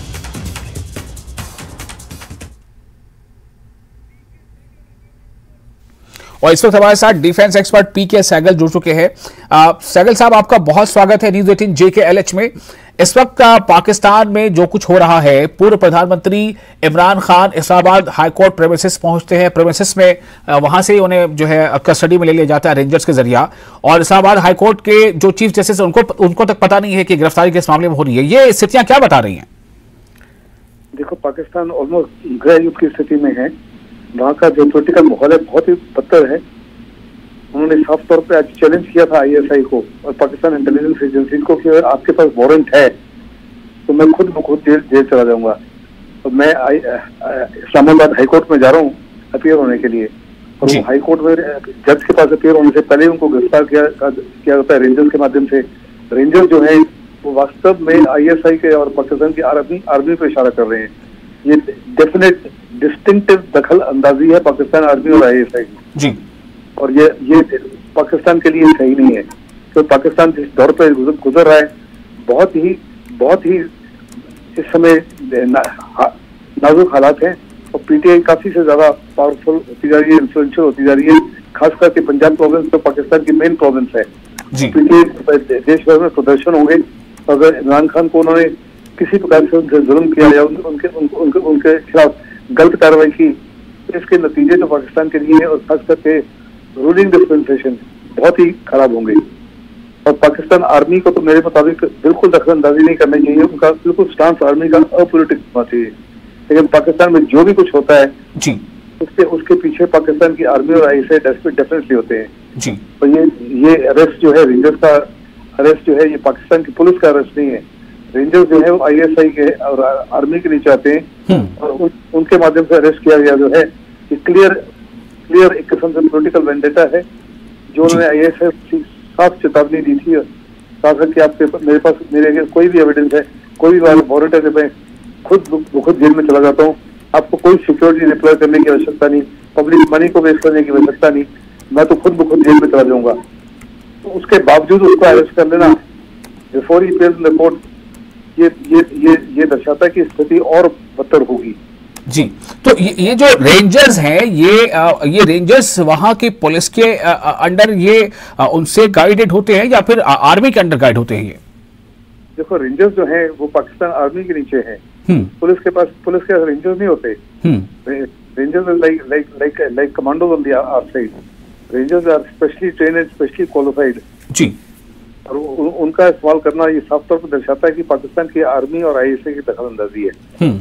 और इस वक्त हमारे साथ डिफेंस एक्सपर्ट पीके सहगल जुड़ चुके हैं। सहगल साहब, आपका बहुत स्वागत है न्यूज़ 18 JKLH में। इस वक्त पाकिस्तान में जो कुछ हो रहा है, पूर्व प्रधानमंत्री इमरान खान इस्लामाबाद हाईकोर्ट प्रेमिसेस पहुंचते हैं, प्रेमिसेस में वहां से उन्हें जो है कस्टडी में ले लिया जाता है रेंजर्स के जरिया, और इस्लामाबाद हाईकोर्ट के जो चीफ जस्टिस उनको तक पता नहीं है कि गिरफ्तारी किस मामले में हो रही है। ये स्थितियां क्या बता रही हैं? देखो, पाकिस्तान ऑलमोस्ट गृह युद्ध की स्थिति में है। वहाँ का जो पॉलिटिकल माहौल है बहुत ही बदतर है। उन्होंने साफ तौर पे आज चैलेंज किया था ISI को और पाकिस्तान इंटेलिजेंस एजेंसी को कि अगर आपके पास वारंट है तो मैं खुद ब खुद जेल चला जाऊंगा। तो मैं इस्लामाबाद हाईकोर्ट में जा रहा हूँ अपीयर होने के लिए, और वो हाईकोर्ट में जज के पास अपीयर होने से पहले उनको गिरफ्तार किया जाता है रेंजर्स के माध्यम से। रेंजर जो है वो वास्तव में ISI के और पाकिस्तान की आर्मी पे इशारा कर रहे हैं। ये डेफिनेट डिस्टिंक्टिव दखल अंदाजी है पाकिस्तान आर्मी और ISI की जी, और ये पाकिस्तान के लिए सही नहीं है। तो पाकिस्तान जिस दौर पर गुजर रहा है बहुत ही इस समय नाजुक हालात हैं, और PTI काफी से ज्यादा पावरफुल होती जा रही है, इन्फ्लुएंशियल होती जा रही है। खास करके पंजाब प्रोविंस तो पाकिस्तान की मेन प्रोविंस है। PTI देश भर में प्रदर्शन होंगे। अगर इमरान खान को उन्होंने किसी प्रकार से उनसे जुल्म किया या उनके खिलाफ गलत कार्रवाई की, तो इसके नतीजे जो पाकिस्तान के लिए और खास करके रूलिंग डिस्पेंसेशन बहुत ही खराब होंगे। और पाकिस्तान आर्मी को तो मेरे मुताबिक बिल्कुल दखलंदाजी नहीं करनी चाहिए। उनका बिल्कुल स्टांस आर्मी का अपोलिटिक्स होना चाहिए। लेकिन पाकिस्तान में जो भी कुछ होता है जी, उसके पीछे पाकिस्तान की आर्मी और ISI डेफिनेटली होते हैं जी। तो ये अरेस्ट जो है, रेंजर्स का अरेस्ट जो है, ये पाकिस्तान की पुलिस का अरेस्ट नहीं है। रेंजर्स जो है वो ISI के और आर्मी के नीचे आते हैं, और उनके माध्यम से अरेस्ट किया गया जो है ये क्लियर एक किस्म से पॉलिटिकल वेंडेटा है, जो उन्होंने ISI साफ चेतावनी दी थी। कहा कि आपके मेरे कोई भी एविडेंस है, कोई भी वारंट है, मैं खुद जेल में चला जाता हूँ। आपको कोई सिक्योरिटी डिप्लॉय करने की आवश्यकता नहीं, पब्लिक मनी को वेस्ट करने की आवश्यकता नहीं, मैं तो खुद जेल में चला जाऊंगा। तो उसके बावजूद उसको अरेस्ट कर लेना बिफोर ही पेज इन द कोर्ट, ये दर्शाता है कि स्थिति और बदतर होगी जी। तो ये जो रेंजर्स हैं, ये रेंजर्स वहां के पुलिस के अंडर ये उनसे गाइडेड होते हैं या फिर आर्मी के अंडर गाइड होते हैं? ये देखो, रेंजर्स जो हैं वो पाकिस्तान आर्मी के नीचे हैं। पुलिस के रेंजर्स नहीं होते। Rangers like commandos on the outside. Rangers are specially trained and specially qualified जी, और उनका इस्तेमाल करना ये साफ तौर पर दर्शाता है कि पाकिस्तान की आर्मी और ISI की दखलंदाजी है,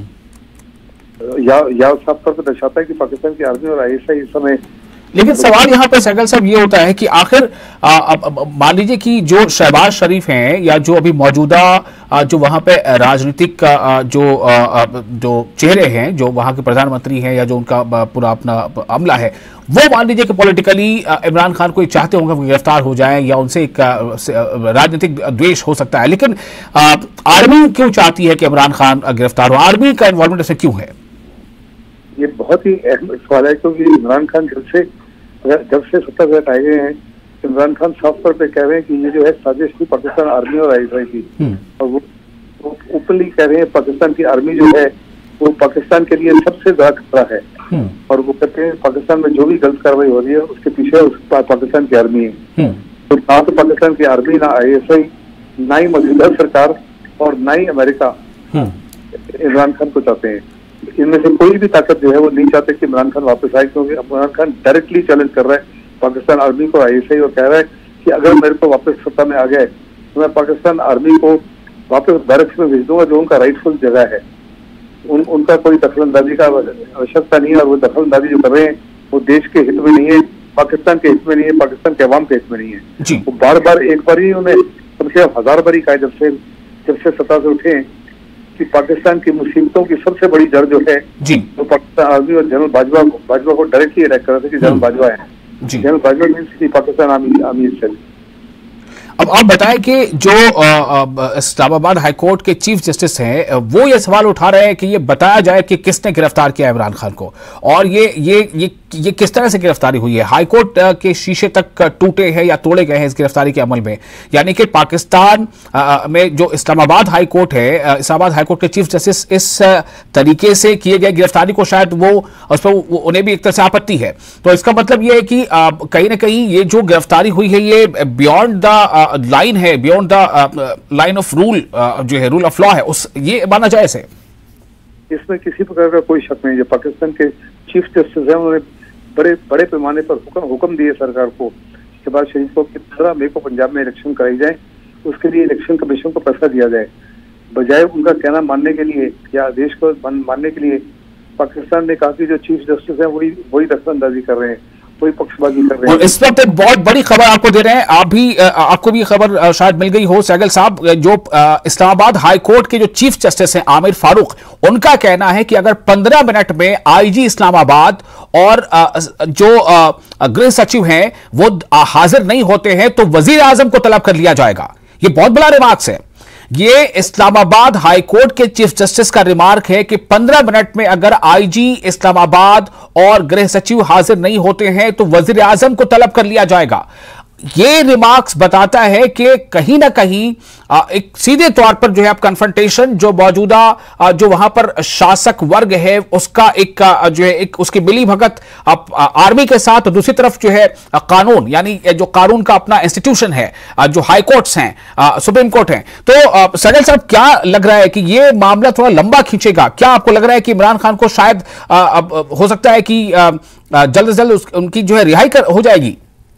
या साफ तौर पर दर्शाता है कि पाकिस्तान की आर्मी और ISI इस समय। लेकिन सवाल यहाँ पर सहगल साहब ये होता है कि आखिर मान लीजिए कि जो शहबाज शरीफ हैं या जो अभी मौजूदा जो वहाँ पे राजनीतिक जो चेहरे हैं, जो वहाँ के प्रधानमंत्री हैं या जो उनका पूरा अपना अमला है, वो मान लीजिए कि पॉलिटिकली इमरान खान को चाहते होंगे वो गिरफ्तार हो जाए या उनसे एक राजनीतिक द्वेष हो सकता है, लेकिन आर्मी क्यों चाहती है कि इमरान खान गिरफ्तार हो? आर्मी का इन्वॉल्वमेंट इसमें क्यों है? ये बहुत ही अहम सवाल है, क्योंकि इमरान खान जब से सत्ता से हटाए गए हैं, इमरान खान साफ तौर पे कह रहे हैं कि ये जो है साजिश थी पाकिस्तान आर्मी और ISI की, और वो ओपनली कह रहे हैं पाकिस्तान की आर्मी जो है वो पाकिस्तान के लिए सबसे बड़ा खतरा है, और वो कहते हैं पाकिस्तान में जो भी गलत कार्रवाई हो रही है उसके पीछे पाकिस्तान की आर्मी है। तो ना तो पाकिस्तान की आर्मी, ना ISI, ना ही मौजूदा सरकार और ना ही अमेरिका इमरान खान को चाहते हैं। इनमें से कोई भी ताकत जो है वो नहीं चाहते कि इमरान खान वापस आए, क्योंकि इमरान खान डायरेक्टली चैलेंज कर रहा है पाकिस्तान आर्मी को, ISI, और कह रहा है कि अगर मेरे को वापस सत्ता में आ गए तो मैं पाकिस्तान आर्मी को वापस बैरक्स में भेज दूंगा, जो उनका राइटफुल जगह है। उनका कोई दखलंदाजी का आवश्यकता नहीं है, और वो दखलंदाजी जो कर रहे हैं वो देश के हित में नहीं है, पाकिस्तान के हित में नहीं है, पाकिस्तान के अवाम के हित में नहीं है। वो बार बार एक बार ही उन्हें कम से कम 1000 बार ही कहा जब से सत्ता से उठे हैं कि पाकिस्तान की मुसीबतों की सबसे बड़ी जड़ जो है वो पाकिस्तान आर्मी और जनरल बाजवा को डायरेक्टली अटैक कर रहे थे कि जनरल बाजवा है। जनरल बाजवा मीन्स की पाकिस्तान आर्मी सेल। अब आप बताएं कि जो इस्लामाबाद हाईकोर्ट के चीफ जस्टिस हैं वो ये सवाल उठा रहे हैं कि ये बताया जाए कि किसने गिरफ्तार किया इमरान खान को, और ये किस तरह से गिरफ्तारी हुई है। हाईकोर्ट के शीशे तक टूटे हैं या तोड़े गए हैं इस गिरफ्तारी के अमल में, यानी कि पाकिस्तान में जो इस्लामाबाद हाईकोर्ट है, इस्लामाबाद हाईकोर्ट के चीफ जस्टिस इस तरीके से किए गए गिरफ्तारी को शायद वो उस पर उन्हें भी एक तरह से आपत्ति है। तो इसका मतलब ये है कि कहीं ना कहीं ये जो गिरफ्तारी हुई है ये बियॉन्ड द लाइन है, beyond the line of rule जो है, रूल ऑफ लॉ है, उस ये माना जाए इसे। इसमें किसी प्रकार का कोई शक नहीं है। पाकिस्तान के चीफ जस्टिस हैं, उन्होंने बड़े पैमाने पर हुक्म दिए सरकार को के बाद शरीफ को 15 मई को पंजाब में इलेक्शन कराई जाए, उसके लिए इलेक्शन कमीशन को पैसा दिया जाए। बजाय उनका कहना मानने के लिए या आदेश को मानने के लिए पाकिस्तान ने कहा कि जो चीफ जस्टिस है वही दखलंदाजी कर रहे हैं, कोई पक्षपाती कर रहे हैं। और इस वक्त एक बहुत बड़ी खबर आपको दे रहे हैं, आपको भी खबर शायद मिल गई हो सहगल साहब, जो इस्लामाबाद हाई कोर्ट के जो चीफ जस्टिस हैं आमिर फारूक, उनका कहना है कि अगर 15 मिनट में आईजी इस्लामाबाद और जो गृह सचिव हैं वो हाजिर नहीं होते हैं तो वजीर आजम को तलब कर लिया जाएगा। ये बहुत बड़ा रिमार्क्स है। ये इस्लामाबाद हाई कोर्ट के चीफ जस्टिस का रिमार्क है कि 15 मिनट में अगर आईजी इस्लामाबाद और गृह सचिव हाजिर नहीं होते हैं तो वजीर आजम को तलब कर लिया जाएगा। ये रिमार्क्स बताता है कि कहीं ना कहीं एक सीधे तौर पर जो है आप कन्फ्रंटेशन जो मौजूदा जो वहां पर शासक वर्ग है उसका एक जो है एक उसकी मिली भगत आर्मी के साथ, दूसरी तरफ जो है कानून, यानी जो कानून का अपना इंस्टीट्यूशन है, जो हाई कोर्ट्स हैं, सुप्रीम कोर्ट हैं। तो सहगल साहब, क्या लग रहा है कि ये मामला थोड़ा लंबा खींचेगा? क्या आपको लग रहा है कि इमरान खान को शायद हो सकता है कि जल्द से जल्द उनकी जो है रिहाई हो जाएगी?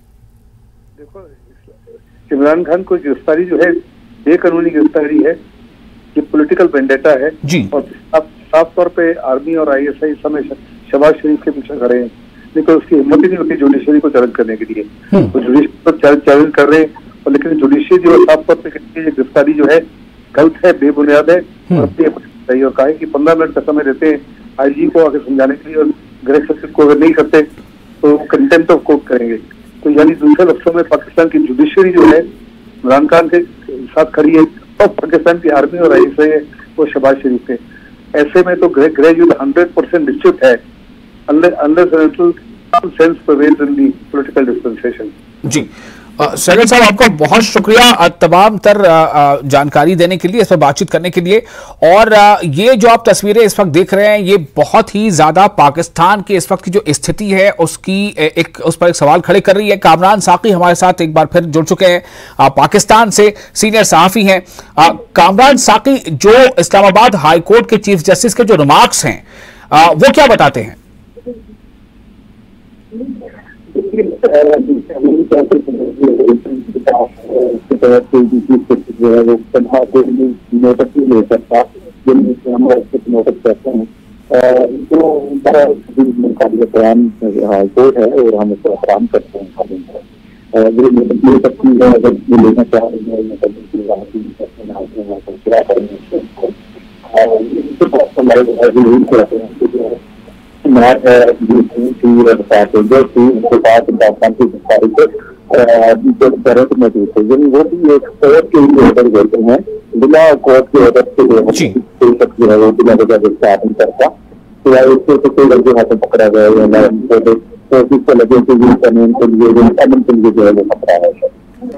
इमरान खान को गिरफ्तारी जो है बेकानूनी गिरफ्तारी है, ये पॉलिटिकल वेंडेटा है और साफ तौर पे आर्मी और आईएसआई समय शहबाज शरीफ के पीछे खड़े हैं, लेकिन उसकी हिम्मत ही नहीं होती जुडिशरी को चैलेंज करने के लिए। वो जुडिशरी को चैलेंज कर रहे हैं, और लेकिन जुडिशरी जो है साफ तौर पे गिरफ्तारी जो है गलत है, बेबुनियाद है और कहा कि 15 मिनट का समय देते हैं आईजी को आगे समझाने के लिए, और गृह सचिव को अगर नहीं करते तो कंटेम्प्ट ऑफ कोर्ट करेंगे। तो यानी दूसरे लफ्जों में पाकिस्तान की जुडिशरी जो है इमरान खान के साथ खड़ी है, और पाकिस्तान की आर्मी और आईएसआई है वो शहबाज शरीफ है। ऐसे में तो गृह युद्ध 100% निश्चित है unless sense prevails in the political dispensation. जी सहगल साहब, आपका बहुत शुक्रिया तमाम तर जानकारी देने के लिए, इस पर बातचीत करने के लिए। और ये जो आप तस्वीरें इस वक्त देख रहे हैं ये बहुत ही ज्यादा पाकिस्तान की इस वक्त की जो स्थिति है उसकी उस पर एक सवाल खड़े कर रही है। कामरान साकी हमारे साथ एक बार फिर जुड़ चुके हैं, पाकिस्तान से सीनियर सहाफी हैं। कामरान साकी, जो इस्लामाबाद हाई कोर्ट के चीफ जस्टिस के जो रिमार्क्स हैं वो क्या बताते हैं? जो है वो नोटिस नहीं ले सकता, जिनमें हम नोटिस करते हैं तो मुकाबले बयान कोर्ट है और हम उसको आराम करते हैं। वो नोटिस ले सकती है, अगर वो लेना चाह रही है जरूरत मौजूद है, वो भी एक कोर्ट के लिए ऑर्डर देते हैं, बिना कोर्ट के ऑर्डर के कोई शख्स जो है वो बिना वजह से नहीं करता, तो इससे तो कोई लड़के हाथों पकड़ा गया या तो इसको लगे कि ये कानून के लिए अमन के लिए जो है वो खतरा है।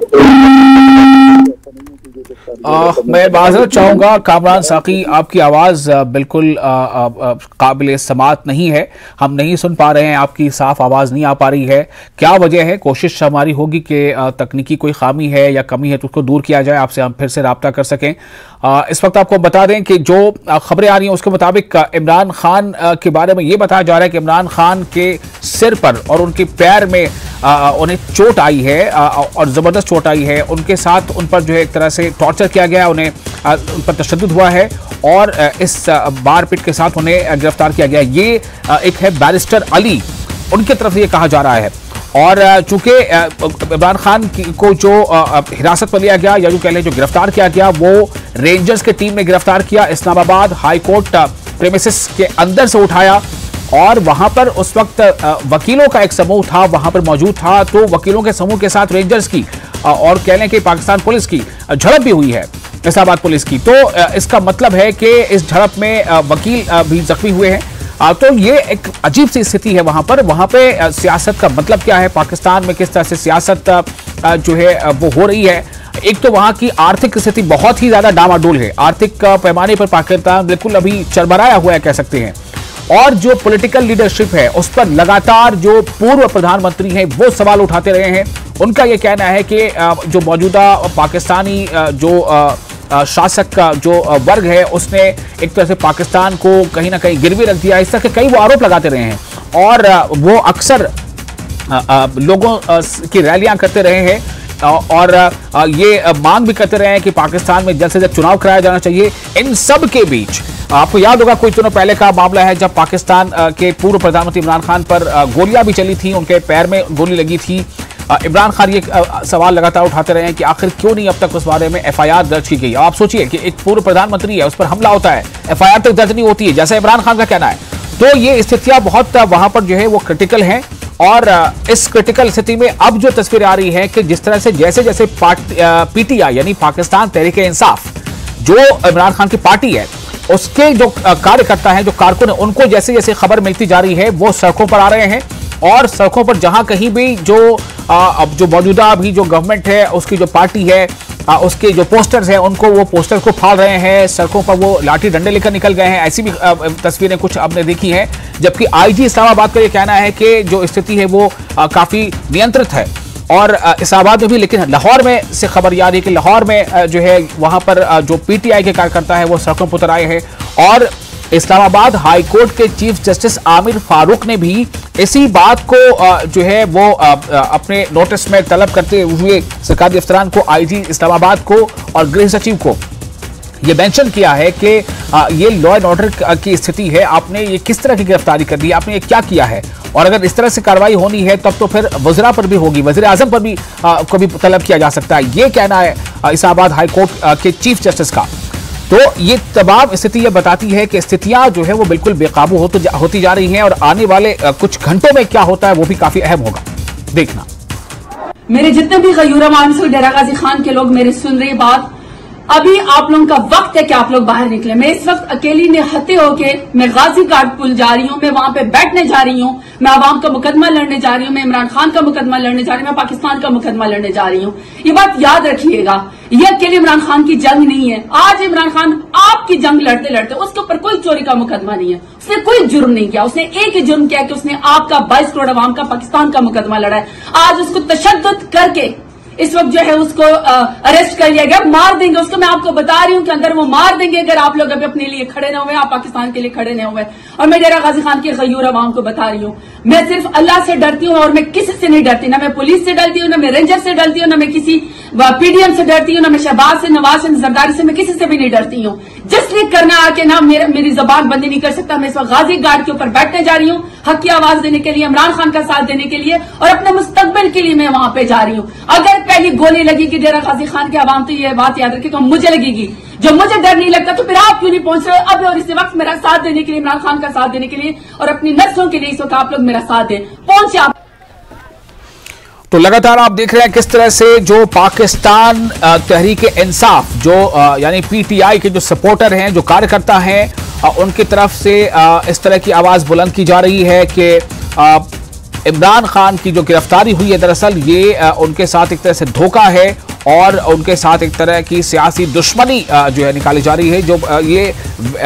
मैं माजरत चाहूंगा कामरान साकी, आपकी आवाज बिल्कुल काबिल समात नहीं है, हम नहीं सुन पा रहे हैं, आपकी साफ आवाज नहीं आ पा रही है। क्या वजह है? कोशिश हमारी होगी कि तकनीकी कोई खामी है या कमी है तो उसको दूर किया जाए, आपसे हम फिर से राब्ता कर सकें। इस वक्त आपको बता दें कि जो खबरें आ रही हैं उसके मुताबिक इमरान खान के बारे में ये बताया जा रहा है कि इमरान खान के सिर पर और उनके पैर में उन्हें चोट आई है और ज़बरदस्त चोट आई है। उनके साथ उन पर जो है एक तरह से टॉर्चर किया गया, उन्हें उन पर तशद्दुद हुआ है और इस मारपीट के साथ उन्हें गिरफ्तार किया गया। ये एक है बैरिस्टर अली, उनकी तरफ ये कहा जा रहा है। और चूंकि इमरान खान को जो हिरासत में लिया गया या जो कह लें जो गिरफ्तार किया गया वो रेंजर्स की टीम ने गिरफ्तार किया, इस्लामाबाद हाई कोर्ट प्रेमिसेस के अंदर से उठाया और वहां पर उस वक्त वकीलों का एक समूह था, वहां पर मौजूद था। तो वकीलों के समूह के साथ रेंजर्स की और कह लें कि पाकिस्तान पुलिस की झड़प भी हुई है, इस्लामाबाद पुलिस की। तो इसका मतलब है कि इस झड़प में वकील भी जख्मी हुए हैं। तो ये एक अजीब सी स्थिति है वहां पे सियासत का मतलब क्या है, पाकिस्तान में किस तरह से सियासत जो है वो हो रही है। एक तो वहां की आर्थिक स्थिति बहुत ही ज्यादा डामाडोल है, आर्थिक पैमाने पर पाकिस्तान बिल्कुल अभी चरमराया हुआ है कह सकते हैं। और जो पॉलिटिकल लीडरशिप है उस पर लगातार जो पूर्व प्रधानमंत्री हैं वो सवाल उठाते रहे हैं। उनका ये कहना है कि जो मौजूदा पाकिस्तानी जो शासक का जो वर्ग है उसने एक तरह से पाकिस्तान को कहीं ना कहीं गिरवी रख दिया, इस तरह के कई वो आरोप लगाते रहे हैं। और वो अक्सर लोगों की रैलियां करते रहे हैं और ये मांग भी करते रहे हैं कि पाकिस्तान में जल्द से जल्द चुनाव कराया जाना चाहिए। इन सब के बीच आपको याद होगा कुछ दिनों पहले का मामला है जब पाकिस्तान के पूर्व प्रधानमंत्री इमरान खान पर गोलियां भी चली थी, उनके पैर में गोली लगी थी। इमरान खान ये सवाल लगातार उठाते रहे हैं कि आखिर क्यों नहीं अब तक उस बारे में एफआईआर दर्ज की गई। आप सोचिए कि एक पूर्व प्रधानमंत्री है, उस पर हमला होता है, एफआईआर तक दर्ज नहीं होती है, जैसा इमरान खान का कहना है। तो ये स्थितियां बहुत वहां पर जो है वो क्रिटिकल हैं। और इस क्रिटिकल स्थिति में अब जो तस्वीर आ रही है कि जिस तरह से जैसे जैसे पीटीआई यानी पाकिस्तान तहरीक-ए-इंसाफ जो इमरान खान की पार्टी है उसके जो कार्यकर्ता हैं, जो कारकुन हैं, उनको जैसे जैसे खबर मिलती जा रही है वो सड़कों पर आ रहे हैं। और सड़कों पर जहां कहीं भी जो अब जो मौजूदा अभी जो गवर्नमेंट है उसकी जो पार्टी है उसके जो पोस्टर्स हैं उनको वो पोस्टर को फाड़ रहे हैं, सड़कों पर वो लाठी डंडे लेकर निकल गए हैं। ऐसी भी तस्वीरें कुछ आपने देखी हैं। जबकि आईजी इस्लामाबाद का ये कहना है कि जो स्थिति है वो काफी नियंत्रित है। और इस्लामाबाद में भी, लेकिन लाहौर में से खबर याद है कि लाहौर में जो है वहां पर जो पीटीआई के कार्यकर्ता है वो सड़कों पर उतर आए हैं। और इस्लामाबाद हाई कोर्ट के चीफ जस्टिस आमिर फारूक ने भी इसी बात को जो है वो अपने नोटिस में तलब करते हुए सरकारी अफसरान को, आईजी इस्लामाबाद को और गृह सचिव को ये मेंशन किया है कि ये लॉ एंड ऑर्डर की स्थिति है, आपने ये किस तरह की गिरफ्तारी कर दी, आपने ये क्या किया है। और अगर इस तरह से कार्रवाई होनी है तब तो फिर वज़रा पर भी होगी, वज़ीर आज़म पर भी को भी तलब किया जा सकता है। ये कहना है इस्लामाबाद हाई कोर्ट के चीफ जस्टिस का। तो ये तमाम स्थिति ये बताती है कि स्थितियां जो है वो बिल्कुल बेकाबू होती जा रही हैं और आने वाले कुछ घंटों में क्या होता है वो भी काफी अहम होगा। देखना। मेरे जितने भी गयूरा मानसूर डेरा गाजी खान के लोग मेरे सुन रही बात, अभी आप लोगों का वक्त है कि आप लोग बाहर निकले। मैं इस वक्त अकेली निहत्ते होके मैं गाजी घाट पुल जा रही हूँ, मैं वहां पे बैठने जा रही हूँ, मैं आवाम का मुकदमा लड़ने जा रही हूँ, मैं इमरान खान का मुकदमा लड़ने जा रही हूँ, मैं पाकिस्तान का मुकदमा लड़ने जा रही हूँ। ये बात याद रखिएगा, ये अकेले इमरान खान की जंग नहीं है। आज इमरान खान आपकी जंग लड़ते लड़ते उसके ऊपर कोई चोरी का मुकदमा नहीं है, उसने कोई जुर्म नहीं किया, उसने एक ही जुर्म किया कि उसने आपका 22 करोड़ अवाम का पाकिस्तान का मुकदमा लड़ा है। आज उसको तशद्दुद करके इस वक्त जो है उसको अरेस्ट कर लिया गया, मार देंगे उसको। मैं आपको बता रही हूं कि अंदर वो मार देंगे अगर आप लोग अभी अपने लिए खड़े न हुए, आप पाकिस्तान के लिए खड़े न हुए। और मैं डेरा गाजी खान के गयूर अवाम को बता रही हूं, मैं सिर्फ अल्लाह से डरती हूं और मैं किसी से नहीं डरती, ना मैं पुलिस से डरती हूं, ना मैं रेंजर से डरती हूं, ना मैं किसी पीडीएम से डरती हूं, ना मैं शहबाज से, नवाज से, जरदारी से, मैं किसी से भी नहीं डरती हूं। जिसने करना आके ना मेरी जबान बंदी नहीं कर सकता। मैं इस वक्त गाजी घाट के ऊपर बैठने जा रही हूँ, हक की आवाज देने के लिए, इमरान खान का साथ देने के लिए और अपने मुस्तकबिल के लिए मैं वहां पे जा रही हूँ। अगर पहली गोली लगेगी डेरा गाजी खान के अवाम, तो ये बात याद रखिए तो मुझे लगेगी। जो मुझे डर नहीं लगता तो फिर आप क्यों नहीं पहुंच रहे अब और इसी वक्त मेरा साथ देने के लिए, इमरान खान का साथ देने के लिए और अपनी नस्लों के लिए इस वक्त आप लोग मेरा साथ दें, पहुंचे आप। तो लगातार आप देख रहे हैं किस तरह से जो पाकिस्तान तहरीक-ए-इंसाफ जो यानी पीटीआई के जो सपोर्टर हैं, जो कार्यकर्ता हैं, उनकी तरफ से इस तरह की आवाज बुलंद की जा रही है कि इमरान खान की जो गिरफ्तारी हुई है दरअसल ये उनके साथ एक तरह से धोखा है और उनके साथ एक तरह की सियासी दुश्मनी जो है निकाली जा रही है। जो ये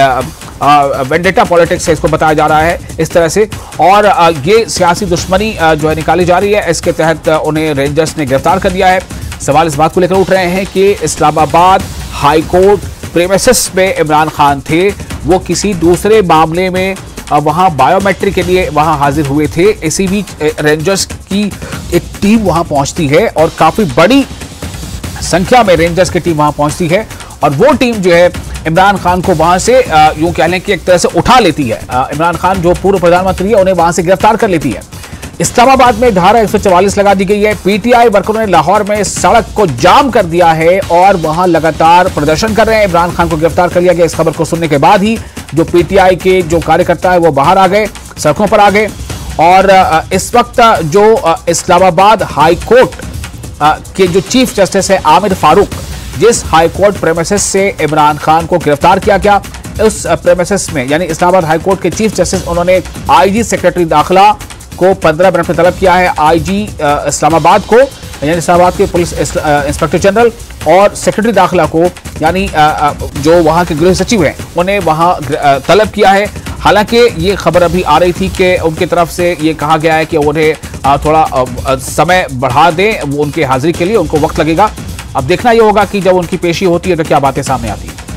वेंडेटा पॉलिटिक्स है इसको बताया जा रहा है इस तरह से, और ये सियासी दुश्मनी जो है निकाली जा रही है। इसके तहत उन्हें रेंजर्स ने गिरफ्तार कर दिया है। सवाल इस बात को लेकर उठ रहे हैं कि इस्लामाबाद हाई कोर्ट प्रेमिसेस में इमरान खान थे, वो किसी दूसरे मामले में वहां बायोमेट्रिक के लिए वहां हाजिर हुए थे। इसी बीच रेंजर्स की एक टीम वहां पहुंचती है और काफी बड़ी संख्या में रेंजर्स की टीम वहां पहुंचती है और वो टीम जो है इमरान खान को वहां से यूं कह लें कि एक तरह से उठा लेती है। इमरान खान जो पूर्व प्रधानमंत्री है उन्हें वहां से गिरफ्तार कर लेती है। इस्लामाबाद में धारा 144 लगा दी गई है। पीटीआई वर्करों ने लाहौर में सड़क को जाम कर दिया है और वहां लगातार प्रदर्शन कर रहे हैं। इमरान खान को गिरफ्तार कर लिया गया। इस खबर को सुनने के बाद ही जो पीटीआई के जो कार्यकर्ता है वो बाहर आ गए, सड़कों पर आ गए। और इस वक्त जो इस्लामाबाद हाई कोर्ट के जो चीफ जस्टिस है आमिर फारूक, जिस हाई कोर्ट प्रेमिसेस से इमरान खान को गिरफ्तार किया गया, उस प्रेमिसेस में यानी इस्लामाबाद हाई कोर्ट के चीफ जस्टिस उन्होंने आईजी सेक्रेटरी दाखिला को 15 मिनट में तलब किया है। आईजी इस्लामाबाद को यानी इस्लामाबाद के पुलिस इंस्पेक्टर जनरल और सेक्रेटरी दाखिला को यानी जो वहां के गृह सचिव हैं उन्हें वहां तलब किया है। हालांकि ये खबर अभी आ रही थी कि उनकी तरफ से ये कहा गया है कि उन्हें थोड़ा समय बढ़ा दें, वो उनके हाजिरी के लिए उनको वक्त लगेगा। अब देखना ये होगा कि जब उनकी पेशी होती है तो क्या बातें सामने आती है।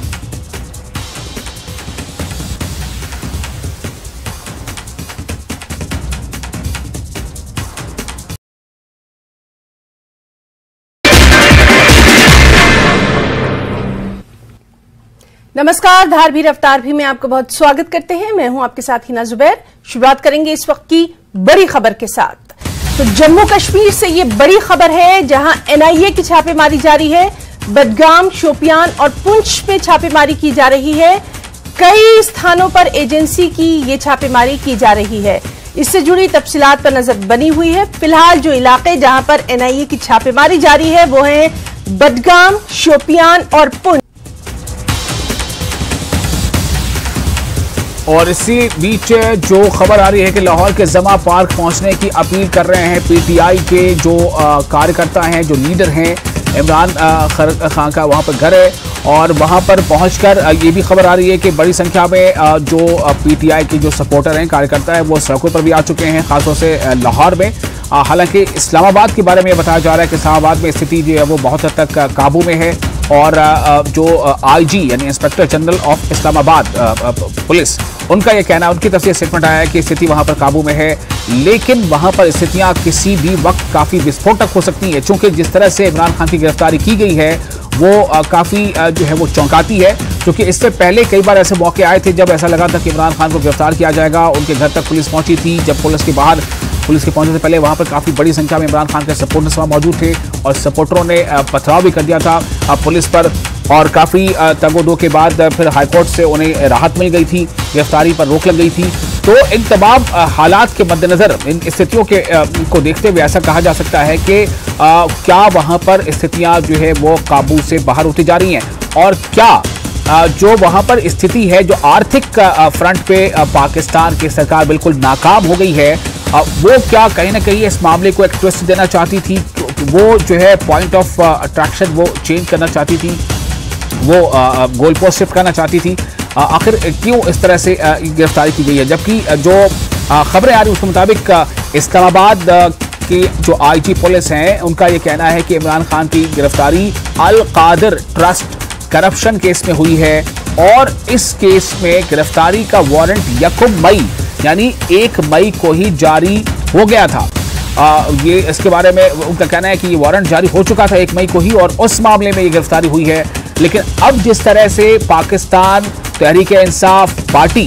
नमस्कार, धार रफ्तार भी में आपको बहुत स्वागत करते हैं। मैं हूं आपके साथ हिना जुबैर। शुरुआत करेंगे इस वक्त की बड़ी खबर के साथ। तो जम्मू कश्मीर से ये बड़ी खबर है जहां एनआईए की छापेमारी जारी है। बडगाम, शोपियान और पुंछ पे छापेमारी की जा रही है। कई स्थानों पर एजेंसी की ये छापेमारी की जा रही है। इससे जुड़ी तफसीलात पर नजर बनी हुई है। फिलहाल जो इलाके जहां पर एनआईए की छापेमारी जारी है वो है बडगाम, शोपियान और पुंछ। और इसी बीच जो खबर आ रही है कि लाहौर के जमा पार्क पहुंचने की अपील कर रहे हैं पीटीआई के जो कार्यकर्ता हैं, जो लीडर हैं। इमरान खान का वहां पर घर है और वहां पर पहुंचकर ये भी खबर आ रही है कि बड़ी संख्या में जो पीटीआई के जो सपोर्टर हैं, कार्यकर्ता हैं, वो सड़कों पर भी आ चुके हैं, खासतौर से लाहौर में। हालांकि इस्लामाबाद के बारे में बताया जा रहा है कि इस्लामाबाद में स्थिति जो है वो बहुत हद तक काबू में है। और जो आईजी यानी inspector general of Islamabad police, उनका यह कहना है, उनकी तरफ से स्टेटमेंट आया है कि स्थिति वहां पर काबू में है, लेकिन वहां पर स्थितियां किसी भी वक्त काफी विस्फोटक हो सकती है। चूंकि जिस तरह से इमरान खान की गिरफ्तारी की गई है वो काफी जो है वो चौंकाती है। क्योंकि इससे पहले कई बार ऐसे मौके आए थे जब ऐसा लगा था कि इमरान खान को गिरफ्तार किया जाएगा। उनके घर तक पुलिस पहुंची थी। जब पुलिस के पहुंचने से पहले वहां पर काफी बड़ी संख्या में इमरान खान के सपोर्टर्स वहां मौजूद थे और सपोर्टरों ने पथराव भी कर दिया था पुलिस पर। और काफी तगोदो के बाद फिर हाईकोर्ट से उन्हें राहत मिल गई थी, गिरफ्तारी पर रोक लग गई थी। तो इन तमाम हालात के मद्देनजर, इन स्थितियों के को देखते हुए ऐसा कहा जा सकता है कि क्या वहां पर स्थितियां जो है वो काबू से बाहर होती जा रही हैं और क्या जो वहां पर स्थिति है, जो आर्थिक फ्रंट पे पाकिस्तान की सरकार बिल्कुल नाकाम हो गई है, वो क्या कहीं ना कहीं इस मामले को एक ट्विस्ट देना चाहती थी। वो जो है पॉइंट ऑफ अट्रैक्शन वो चेंज करना चाहती थी, वो गोल पोस्ट शिफ्ट करना चाहती थी। आखिर क्यों इस तरह से गिरफ्तारी की गई है। जबकि जो खबरें आ रही उसके मुताबिक इस्लामाबाद की जो आईजी पुलिस हैं उनका ये कहना है कि इमरान खान की गिरफ्तारी Al Qadir trust corruption case में हुई है और इस केस में गिरफ्तारी का वारंट 1 मई यानी 1 मई को ही जारी हो गया था। ये इसके बारे में उनका कहना है कि ये वारंट जारी हो चुका था 1 मई को ही और उस मामले में ये गिरफ्तारी हुई है। लेकिन अब जिस तरह से पाकिस्तान तहरीक-ए-इंसाफ पार्टी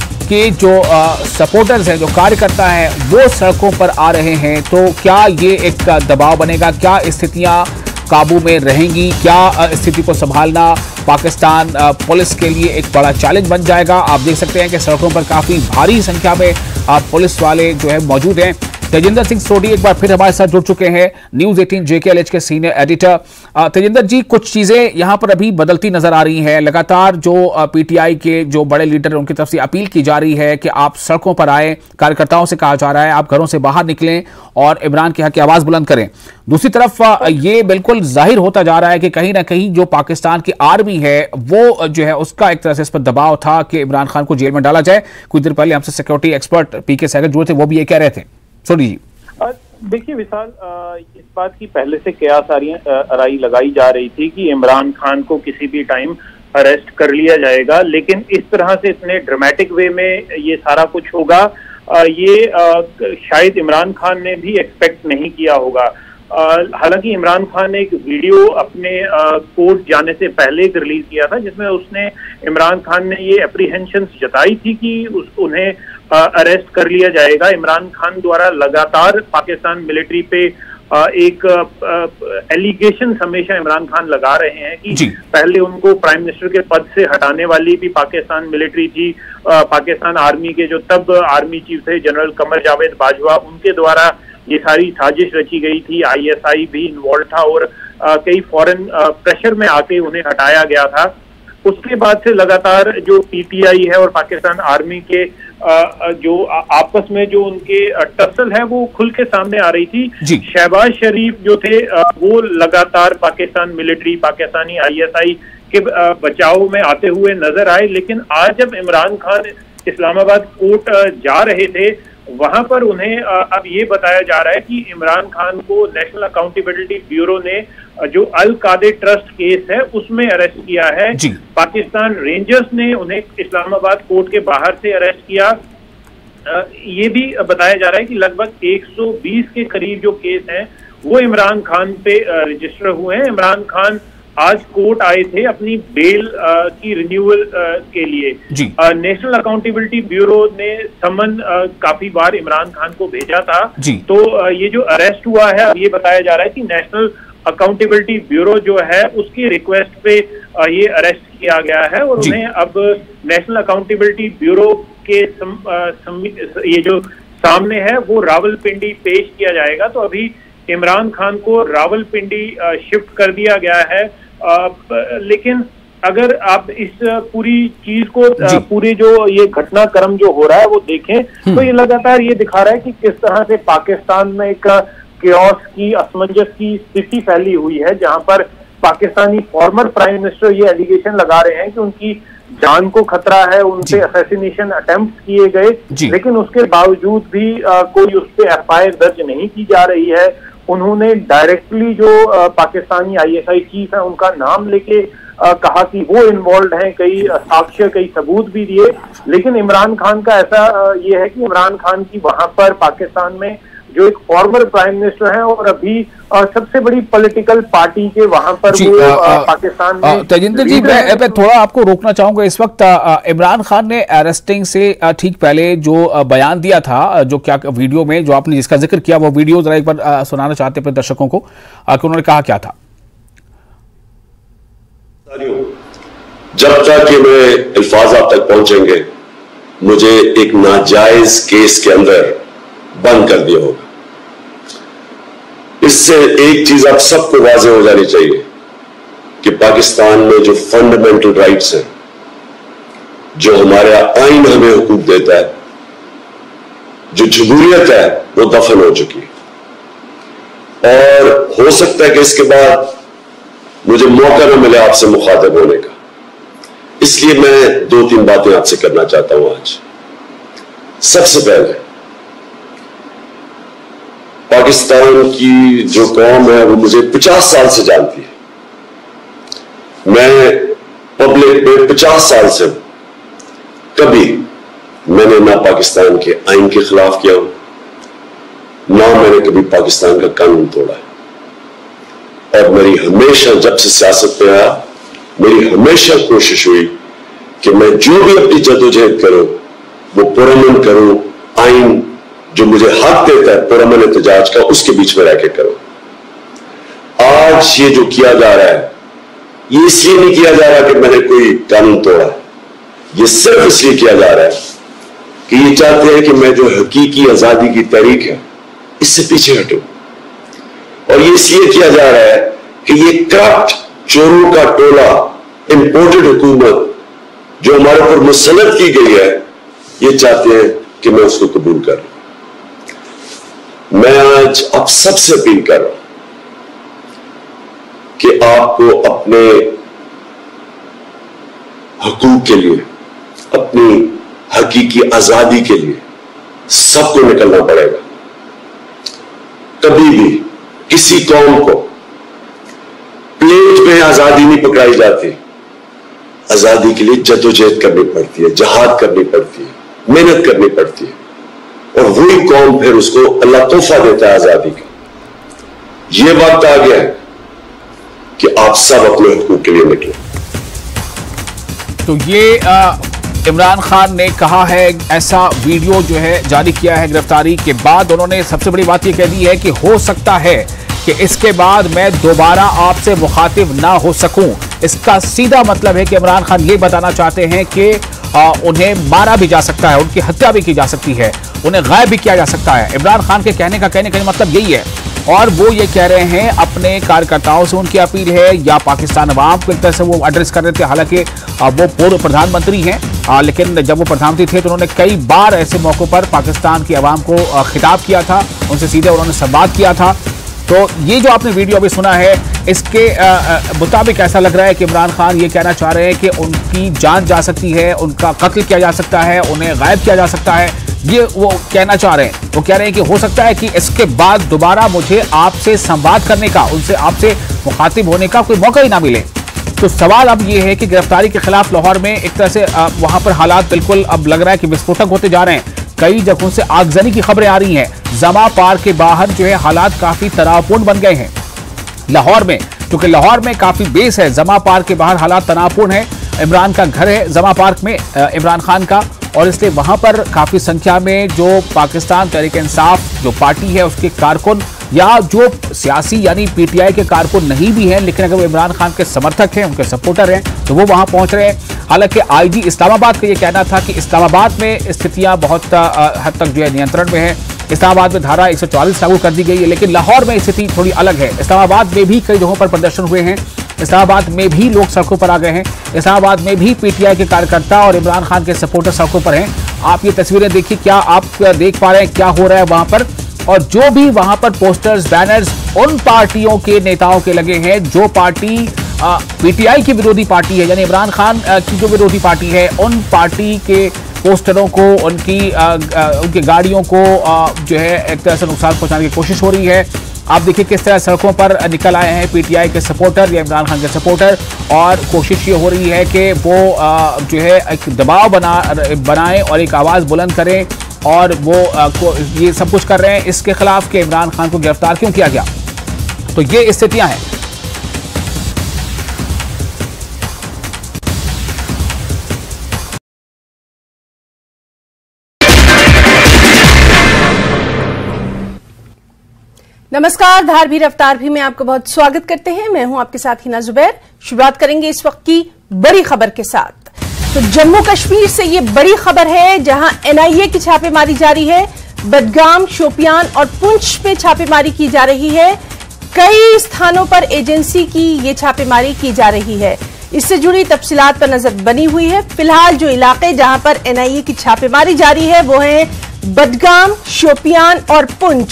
के जो सपोर्टर्स हैं, जो कार्यकर्ता हैं, वो सड़कों पर आ रहे हैं, तो क्या ये एक दबाव बनेगा? क्या स्थितियां काबू में रहेंगी? क्या स्थिति को संभालना पाकिस्तान पुलिस के लिए एक बड़ा चैलेंज बन जाएगा? आप देख सकते हैं कि सड़कों पर काफी भारी संख्या में पुलिस वाले जो है मौजूद हैं। तेजिंदर सिंह सोडी एक बार फिर हमारे साथ जुड़ चुके हैं, न्यूज 18 JKLH के सीनियर एडिटर। तेजिंदर जी, कुछ चीजें यहां पर अभी बदलती नजर आ रही हैं। लगातार जो पीटीआई के जो बड़े लीडर हैं उनकी तरफ से अपील की जा रही है कि आप सड़कों पर आए, कार्यकर्ताओं से कहा जा रहा है आप घरों से बाहर निकलें और इमरान के हक की आवाज बुलंद करें। दूसरी तरफ ये बिल्कुल जाहिर होता जा रहा है कि कहीं ना कहीं जो पाकिस्तान की आर्मी है वो जो है उसका एक तरह से इस पर दबाव था कि इमरान खान को जेल में डाला जाए। कुछ देर पहले हमसे सिक्योरिटी एक्सपर्ट PK सहगल जुड़े थे, वो भी ये कह रहे थे। देखिए विशाल, इस बात की पहले से कयास आराई लगाई जा रही थी कि इमरान खान को किसी भी टाइम अरेस्ट कर लिया जाएगा, लेकिन इस तरह से इतने ड्रामेटिक वे में ये सारा कुछ होगा ये शायद इमरान खान ने भी एक्सपेक्ट नहीं किया होगा। हालांकि इमरान खान ने एक वीडियो अपने कोर्ट जाने से पहले एक रिलीज किया था जिसमें उसने इमरान खान ने ये एप्रीहेंशन जताई थी कि उन्हें अरेस्ट कर लिया जाएगा। इमरान खान द्वारा लगातार पाकिस्तान मिलिट्री पे एक एलिगेशन हमेशा इमरान खान लगा रहे हैं कि पहले उनको प्राइम मिनिस्टर के पद से हटाने वाली भी पाकिस्तान मिलिट्री थी। पाकिस्तान आर्मी के जो तब आर्मी चीफ थे जनरल कमर जावेद बाजवा, उनके द्वारा ये सारी साजिश रची गई थी। ISI भी इन्वॉल्व था और कई फॉरेन प्रेशर में आके उन्हें हटाया गया था। उसके बाद से लगातार जो PTI है और पाकिस्तान आर्मी के जो आपस में जो उनके टसल है वो खुल के सामने आ रही थी। शहबाज शरीफ जो थे वो लगातार पाकिस्तान मिलिट्री, पाकिस्तानी ISI के बचाव में आते हुए नजर आए, लेकिन आज जब इमरान खान इस्लामाबाद कोर्ट जा रहे थे वहां पर उन्हें अब ये बताया जा रहा है कि इमरान खान को नेशनल अकाउंटेबिलिटी ब्यूरो ने जो अल कादे ट्रस्ट केस है उसमें अरेस्ट किया है। पाकिस्तान रेंजर्स ने उन्हें इस्लामाबाद कोर्ट के बाहर से अरेस्ट किया। ये भी बताया जा रहा है कि लगभग 120 के करीब जो केस हैं वो इमरान खान पे रजिस्टर हुए हैं। इमरान खान आज कोर्ट आए थे अपनी बेल की रिन्यूअल के लिए। नेशनल अकाउंटेबिलिटी ब्यूरो ने समन काफी बार इमरान खान को भेजा था, तो ये जो अरेस्ट हुआ है अब ये बताया जा रहा है कि नेशनल अकाउंटेबिलिटी ब्यूरो जो है उसकी रिक्वेस्ट पे ये अरेस्ट किया गया है और उन्हें अब नेशनल अकाउंटेबिलिटी ब्यूरो के ये जो सामने है वो रावलपिंडी पेश किया जाएगा। तो अभी इमरान खान को रावलपिंडी शिफ्ट कर दिया गया है। लेकिन अगर आप इस पूरी चीज को पूरी जो ये घटनाक्रम जो हो रहा है वो देखें तो ये लगातार ये दिखा रहा है कि किस तरह से पाकिस्तान में एक केओस की, असमंजस की स्थिति फैली हुई है, जहां पर पाकिस्तानी फॉर्मर प्राइम मिनिस्टर ये एलिगेशन लगा रहे हैं कि उनकी जान को खतरा है, उनसे असैसिनेशन अटेम्प्ट किए गए, लेकिन उसके बावजूद भी कोई उस पर FIR दर्ज नहीं की जा रही है। उन्होंने डायरेक्टली जो पाकिस्तानी ISI चीफ है उनका नाम लेके कहा कि वो इन्वॉल्व हैं, कई साक्ष्य, कई सबूत भी दिए, लेकिन इमरान खान का ऐसा ये है कि इमरान खान की वहां पर पाकिस्तान में जो एक फॉर्मर प्राइम मिनिस्टर हैं और अभी सबसे बड़ी पॉलिटिकल पार्टी के वहां पर वो पाकिस्तान में। तेजिंदर जी, मैं थोड़ा आपको रोकना चाहूंगा। इस वक्त इमरान खान ने अरेस्टिंग से ठीक पहले जो बयान दिया था, जो क्या वीडियो में जो आपने जिसका जिक्र किया, वो वीडियो जरा एक बार सुनाना चाहते अपने दर्शकों को कि उन्होंने कहा क्या था। जब तक ये मेरे अल्फाज आप तक पहुंचेंगे मुझे एक नाजायज केस के अंदर बंद कर दिया होगा। इससे एक चीज आप सबको वाज़ेह हो जानी चाहिए कि पाकिस्तान में जो फंडामेंटल राइट्स हैं, जो हमारा आइन हमें हुकूक देता है, जो जमहूरियत है, वो दफन हो चुकी है। और हो सकता है कि इसके बाद मुझे मौका न मिले आपसे मुखातिब होने का, इसलिए मैं 2-3 बातें आपसे करना चाहता हूं आज। सबसे पहले पाकिस्तान की जो कौम है वो मुझे 50 साल से जानती है। मैं पब्लिक में 50 साल से कभी मैंने ना पाकिस्तान के आइन के खिलाफ किया, ना मैंने कभी पाकिस्तान का कानून तोड़ा है। और मेरी हमेशा, जब से सियासत पे आया, मेरी हमेशा कोशिश हुई कि मैं जो भी अपनी जद्दोजहद करूं वो पुरअमन करूं, आइन जो मुझे हक देता है पुरअमन एहतजाज का, उसके बीच में रह के करूं। आज ये जो किया जा रहा है ये इसलिए नहीं किया जा रहा कि मैंने कोई कानून तोड़ा है, ये सिर्फ इसलिए किया जा रहा है कि ये चाहते हैं कि मैं जो हकीकी आजादी की तहरीक है इससे पीछे हटूं। और ये इसलिए किया जा रहा है कि ये करप्ट चोरों का टोला, इंपोर्टेड हुकूमत जो हमारे ऊपर मुसल्लत की गई है, ये चाहते हैं कि मैं उसको कबूल करूं। मैं आज आप सबसे अपील कर रहा हूं कि आपको अपने हकूक के लिए, अपनी हकीकी आजादी के लिए सबको निकलना पड़ेगा। कभी भी किसी कौम को प्लेट में आजादी नहीं पकड़ाई जाती। आजादी के लिए जद्दोजहद करनी पड़ती है, जहाद करनी पड़ती है, मेहनत करनी पड़ती है, और वही कौम फिर उसको अल्लाह तोहफा देता है आजादी का। ये वक्त आ गया कि आप सब अपने हुकूक के लिए निकले। तो ये इमरान खान ने कहा है, ऐसा वीडियो जो है जारी किया है गिरफ्तारी के बाद। उन्होंने सबसे बड़ी बात ये कह दी है कि हो सकता है कि इसके बाद मैं दोबारा आपसे मुखातिब ना हो सकूं। इसका सीधा मतलब है कि इमरान खान ये बताना चाहते हैं कि उन्हें मारा भी जा सकता है, उनकी हत्या भी की जा सकती है, उन्हें गायब भी किया जा सकता है। इमरान खान के कहने का मतलब यही है। और वो ये कह रहे हैं, अपने कार्यकर्ताओं से उनकी अपील है या पाकिस्तान अवाम को एक तरह से वो एड्रेस कर रहे थे। हालांकि वो पूर्व प्रधानमंत्री हैं, लेकिन जब वो प्रधानमंत्री थे तो उन्होंने कई बार ऐसे मौकों पर पाकिस्तान की अवाम को खिताब किया था, उनसे सीधे उन्होंने संवाद किया था। तो ये जो आपने वीडियो अभी सुना है, इसके मुताबिक ऐसा लग रहा है कि इमरान खान ये कहना चाह रहे हैं कि उनकी जान जा सकती है, उनका कत्ल किया जा सकता है, उन्हें गायब किया जा सकता है। ये वो कहना चाह रहे हैं। वो कह रहे हैं कि हो सकता है कि इसके बाद दोबारा मुझे आपसे संवाद करने का, उनसे आपसे मुखातिब होने का कोई मौका ही ना मिले। तो सवाल अब ये है कि गिरफ्तारी के खिलाफ लाहौर में एक तरह से वहां पर हालात बिल्कुल अब लग रहा है कि विस्फोटक होते जा रहे हैं। कई जगहों से आगजनी की खबरें आ रही हैं। जमा पार्क के बाहर जो है हालात काफी तनावपूर्ण बन गए हैं लाहौर में, क्योंकि लाहौर में काफी बेस है। जमा पार्क के बाहर हालात तनावपूर्ण है। इमरान का घर है जमा पार्क में, इमरान खान का, और इसलिए वहां पर काफी संख्या में जो पाकिस्तान तहरीक इंसाफ जो पार्टी है उसके कारकुन या जो सियासी यानी पीटीआई के कारकुन नहीं भी हैं, लेकिन अगर वो इमरान खान के समर्थक हैं, उनके सपोर्टर हैं, तो वो वहां पहुंच रहे हैं। हालांकि आईजी इस्लामाबाद का ये कहना था कि इस्लामाबाद में स्थितियां बहुत हद तक जो है नियंत्रण में है। इस्लामाबाद में धारा 144 लागू कर दी गई है, लेकिन लाहौर में स्थिति थोड़ी अलग है। इस्लामाबाद में भी कई जगहों पर प्रदर्शन हुए हैं, इस्लामाबाद में भी लोग सड़कों पर आ गए हैं, इस्लामाबाद में भी पीटीआई के कार्यकर्ता और इमरान खान के सपोर्टर सड़कों पर हैं। आप ये तस्वीरें देखिए, क्या आप देख पा रहे हैं क्या हो रहा है वहां पर? और जो भी वहां पर पोस्टर्स, बैनर्स उन पार्टियों के नेताओं के लगे हैं जो पार्टी पीटीआई की विरोधी पार्टी है, यानी इमरान खान की जो विरोधी पार्टी है, उन पार्टी के पोस्टरों को, उनकी गाड़ियों को जो है एक तरह से नुकसान पहुंचाने की कोशिश हो रही है। आप देखिए किस तरह सड़कों पर निकल आए हैं पीटीआई के सपोर्टर या इमरान खान के सपोर्टर, और कोशिश ये हो रही है कि वो जो है एक दबाव बनाएं और एक आवाज़ बुलंद करें, और वो ये सब कुछ कर रहे हैं इसके खिलाफ कि इमरान खान को गिरफ्तार क्यों किया गया। तो ये स्थितियां हैं। नमस्कार, धार भी रफ्तार भी में आपका बहुत स्वागत करते हैं। मैं हूं आपके साथ हिना जुबैर। शुरुआत करेंगे इस वक्त की बड़ी खबर के साथ। तो जम्मू कश्मीर से ये बड़ी खबर है, जहां एनआईए की छापेमारी जारी है। बडगाम, शोपियान और पुंछ पे छापेमारी की जा रही है। कई स्थानों पर एजेंसी की ये छापेमारी की जा रही है। इससे जुड़ी तफसीलात पर नजर बनी हुई है। फिलहाल जो इलाके जहां पर एनआईए की छापेमारी जारी है वो है बडगाम, शोपियान और पुंछ।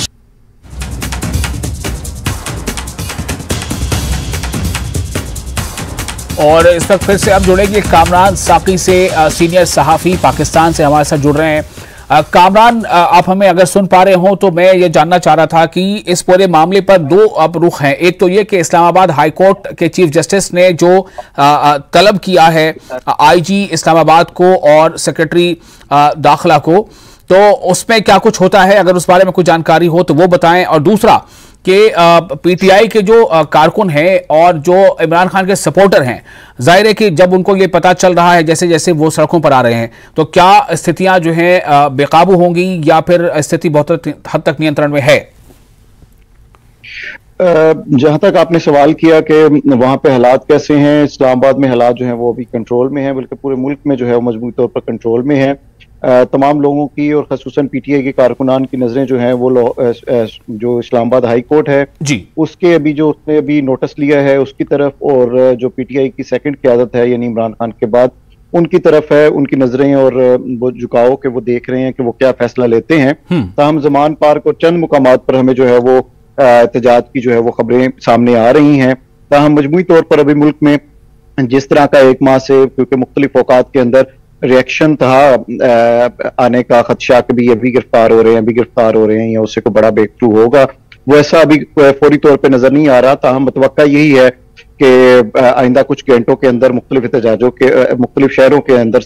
और इस वक्त फिर से अब जुड़ेंगे कामरान साकी से, सीनियर सहाफ़ी पाकिस्तान से हमारे साथ जुड़ रहे हैं। कामरान, आप हमें अगर सुन पा रहे हो तो मैं ये जानना चाह रहा था कि इस पूरे मामले पर दो अब रुख हैं। एक तो ये कि इस्लामाबाद हाई कोर्ट के चीफ जस्टिस ने जो तलब किया है आईजी इस्लामाबाद को और सेक्रेटरी दाखिला को, तो उसमें क्या कुछ होता है, अगर उस बारे में कुछ जानकारी हो तो वो बताएं। और दूसरा कि पीटीआई के जो कारकुन हैं और जो इमरान खान के सपोर्टर हैं, जाहिर है कि जब उनको ये पता चल रहा है जैसे जैसे वो सड़कों पर आ रहे हैं, तो क्या स्थितियां जो हैं बेकाबू होंगी या फिर स्थिति बहुत हद तक नियंत्रण में है? जहां तक आपने सवाल किया कि वहां पे हालात कैसे हैं, इस्लामाबाद में हालात जो हैं वो अभी कंट्रोल में हैं, बल्कि पूरे मुल्क में जो है वो मजबूत तौर पर कंट्रोल में है। तमाम लोगों की और खसूसन पीटीआई के कारकुनान की नजरें जो हैं वो जो इस्लामाबाद हाई कोर्ट है जी, उसके अभी जो उसने अभी नोटिस लिया है उसकी तरफ, और जो पीटीआई की सेकंड क़यादत है यानी इमरान खान के बाद उनकी तरफ है, उनकी नजरें और वो झुकाव के वो देख रहे हैं कि वो क्या फैसला लेते हैं। ताहम जमान पार्क और चंद मुकामात पर हमें जो है वो एहतजाज की जो है वो खबरें सामने आ रही हैं। ताहम मजमूई तौर पर अभी मुल्क में जिस तरह का एक माह से, क्योंकि मुख्तलिफ औकात के अंदर रिएक्शन था आने का खदशा कि भी अभी गिरफ्तार हो रहे हैं, अभी गिरफ्तार हो रहे हैं या उससे कोई बड़ा ब्रेक थ्रू होगा, वैसा अभी फौरी तौर पे नजर नहीं आ रहा। ताहम मुतवक्का यही है कि आइंदा कुछ घंटों के अंदर मुख्तलिफ एहतजाजों के मुख्तलिफ शहरों के अंदर से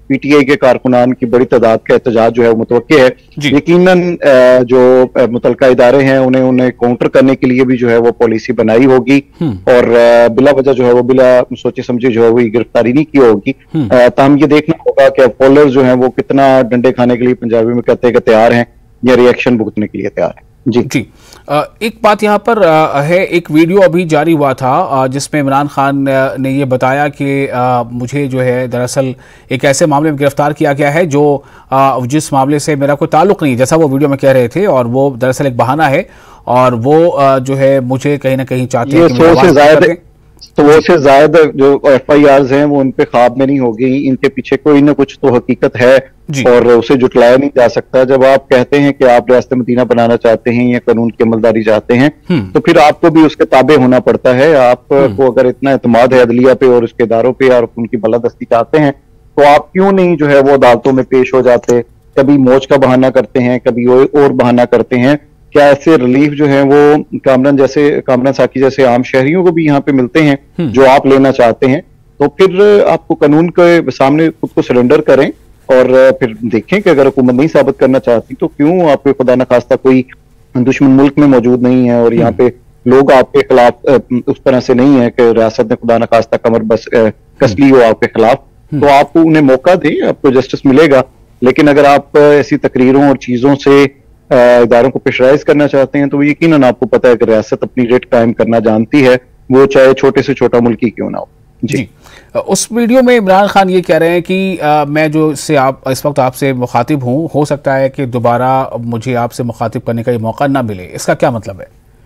पीटीआई के कारकुनान की बड़ी तादाद का एहतजाज जो है वो मुतवक्के है। यकीनन जो मुतलका इदारे हैं उन्हें काउंटर करने के लिए भी जो है वो पॉलिसी बनाई होगी और बिला वजह जो है वो बिला सोचे समझे जो है वो गिरफ्तारी नहीं की होगी। ताहम ये देखना होगा कि फॉलोअर्स जो है वो कितना डंडे खाने के लिए पंजाबी में कहते हैं कि तैयार हैं या रिएक्शन भुगतने के लिए तैयार है। जी एक बात यहाँ पर है, एक वीडियो अभी जारी हुआ था जिसमें इमरान खान ने ये बताया कि मुझे जो है दरअसल एक ऐसे मामले में गिरफ्तार किया गया है जो जिस मामले से मेरा कोई ताल्लुक नहीं, जैसा वो वीडियो में कह रहे थे, और वो दरअसल एक बहाना है और वो जो है मुझे कहीं ना कहीं चाहते हैं कि तो वो से ज्यादा जो FIRs हैं वो उन पे ख्वाब में नहीं होगी, इनके पीछे कोई ना कुछ तो हकीकत है और उसे जुटलाया नहीं जा सकता। जब आप कहते हैं कि आप रियासत मदीना बनाना चाहते हैं या कानून की अमलदारी चाहते हैं तो फिर आपको भी उसके ताबे होना पड़ता है। आपको अगर इतना एतमाद है अदलिया पे और उसके इदारों पे और उनकी बालादस्ती चाहते हैं तो आप क्यों नहीं जो है वो अदालतों में पेश हो जाते। कभी मौज का बहाना करते हैं, कभी और बहाना करते हैं। क्या ऐसे रिलीफ जो है वो कामरान साकी जैसे आम शहरियों को भी यहाँ पे मिलते हैं जो आप लेना चाहते हैं? तो फिर आपको कानून के सामने खुद को सरेंडर करें और फिर देखें कि अगर हुकूमत नहीं साबित करना चाहती तो क्यों आपके खुदा न खास्ता कोई दुश्मन मुल्क में मौजूद नहीं है और यहाँ पे लोग आपके खिलाफ उस तरह से नहीं है कि रियासत ने खुदा न खास्ता कमर बस कस ली हो आपके खिलाफ, तो आप उन्हें मौका दें, आपको जस्टिस मिलेगा। लेकिन अगर आप ऐसी तकरीरों और चीजों से इदारों को प्रेशराइज करना चाहते हैं तो यकीनन आपको पता है कि रियासत अपनी रेट कायम करना जानती है, वो चाहे छोटे से छोटा मुल्क ही क्यों ना हो। जी उस वीडियो में इमरान खान ये कह रहे हैं कि मैं जो से आप इस वक्त आपसे मुखातिब हूं, हो सकता है कि दोबारा मुझे आपसे मुखातिब करने का ये मौका ना मिले। इसका क्या मतलब है?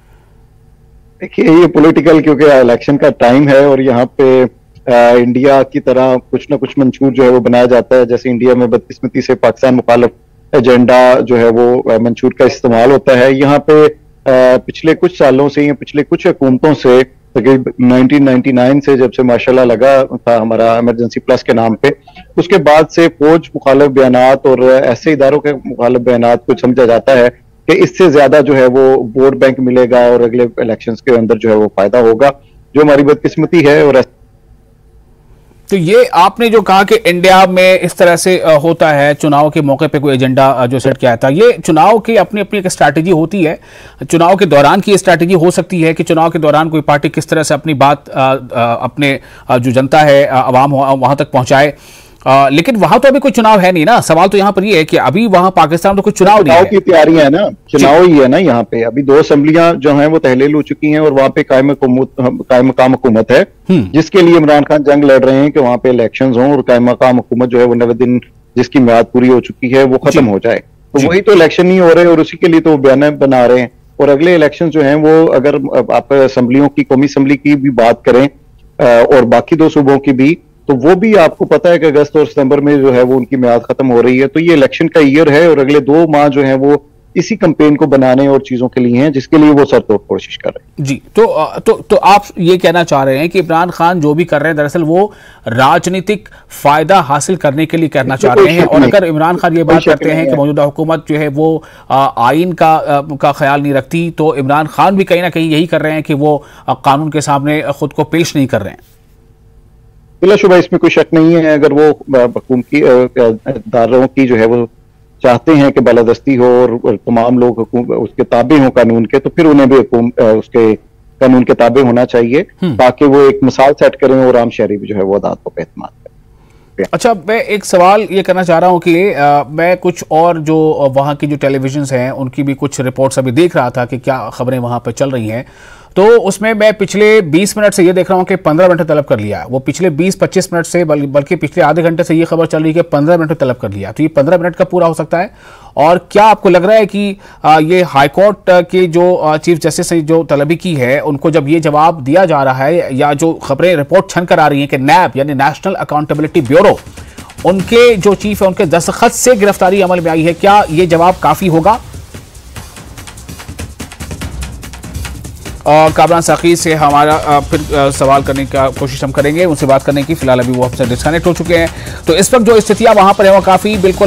देखिए ये पॉलिटिकल, क्योंकि इलेक्शन का टाइम है और यहाँ पे इंडिया की तरह कुछ ना कुछ मंशूर जो है वो बनाया जाता है। जैसे इंडिया में बदकिस्मती से पाकिस्तान मुखालिफ एजेंडा जो है वो मंशूर का इस्तेमाल होता है। यहाँ पे पिछले कुछ सालों से या पिछले कुछ हुकूमतों से 1999 से जब से माशाल्लाह लगा था हमारा इमरजेंसी प्लस के नाम पे, उसके बाद से फौज मुखालिफ बयानात और ऐसे इदारों के मुखालिफ बयानात को समझा जाता है कि इससे ज्यादा जो है वो वोट बैंक मिलेगा और अगले इलेक्शंस के अंदर जो है वो फायदा होगा, जो हमारी बदकिस्मती है। और तो ये आपने जो कहा कि इंडिया में इस तरह से होता है, चुनाव के मौके पे कोई एजेंडा जो सेट किया था, ये चुनाव की अपनी अपनी एक स्ट्रैटेजी होती है। चुनाव के दौरान की स्ट्रैटेजी हो सकती है कि चुनाव के दौरान कोई पार्टी किस तरह से अपनी बात अपने जो जनता है आवाम वहां तक पहुंचाए, लेकिन वहां तो अभी कोई चुनाव है नहीं ना। सवाल तो यहाँ पर ये है कि अभी वहां पाकिस्तान में तो कोई चुनाव नहीं है। की तैयारियां है ना, चुनाव ही है ना। यहाँ पे अभी 2 असेंबलियां जो हैं वो तहलील हो चुकी हैं और वहां पे कायम मकाम हुकूमत है, जिसके लिए इमरान खान जंग लड़ रहे हैं कि वहां पे इलेक्शंस हों और कायम मकाम हुकूमत जो है वो 90 दिन जिसकी मियाद पूरी हो चुकी है वो खत्म हो जाए। तो वही तो इलेक्शन नहीं हो रहे और उसी के लिए तो वो बयान बना रहे हैं। और अगले इलेक्शन जो है वो अगर आप असेंबलियों की, कौमी असेंबली की भी बात करें और बाकी 2 सूबों की भी, तो वो भी आपको पता है कि अगस्त और सितंबर में जो है वो उनकी मियाद खत्म हो रही है। तो ये इलेक्शन का ईयर है और अगले 2 माह जो है वो इसी कैंपेन को बनाने और चीजों के लिए हैं जिसके लिए वो सरतोड़ कोशिश कर रहे हैं। जी तो आप ये कहना चाह रहे हैं कि इमरान खान जो भी कर रहे हैं दरअसल वो राजनीतिक फायदा हासिल करने के लिए करना चाह रहे हैं। और अगर इमरान खान ये बात करते हैं कि मौजूदा हुकूमत जो है वो आइन का ख्याल नहीं रखती, तो इमरान खान भी कहीं ना कहीं यही कर रहे हैं कि वो कानून के सामने खुद को पेश नहीं कर रहे हैं। बिलाशुबा इसमें कोई शक नहीं है। अगर वो हुकूमती इदारों की जो है वो चाहते हैं कि बालादस्ती हो और तमाम लोग उसके ताबे हों कानून के, तो फिर उन्हें भी उसके कानून के ताबे होना चाहिए ताकि वो एक मिसाल सेट करें और आम शहरी भी जो है वो अदालतों पे एतमाद करें। अच्छा, मैं एक सवाल ये करना चाह रहा हूँ कि मैं कुछ और जो वहाँ की जो टेलीविजन हैं उनकी भी कुछ रिपोर्ट्स अभी देख रहा था कि क्या खबरें वहाँ पर चल रही हैं, तो उसमें मैं पिछले 20 मिनट से ये देख रहा हूँ कि 15 मिनट तलब कर लिया। वो पिछले 20-25 मिनट से बल्कि पिछले आधे घंटे से ये खबर चल रही है कि 15 मिनट तलब कर लिया। तो ये 15 मिनट का पूरा हो सकता है। और क्या आपको लग रहा है कि ये हाईकोर्ट के जो चीफ जस्टिस ने जो तलबी की है उनको जब ये जवाब दिया जा रहा है, या जो खबरें रिपोर्ट छन कर आ रही हैं कि नैब यानी नेशनल अकाउंटेबिलिटी ब्यूरो उनके जो चीफ है उनके दस्तखत से गिरफ्तारी अमल में आई है, क्या ये जवाब काफी होगा? कामरान साकी से हमारा फिर सवाल करने का कोशिश हम करेंगे, उनसे बात करने की। फिलहाल अभी वो हमसे डिस्कनेक्ट हो चुके हैं। तो इस वक्त जो स्थितियां वहां पर है वो काफी बिल्कुल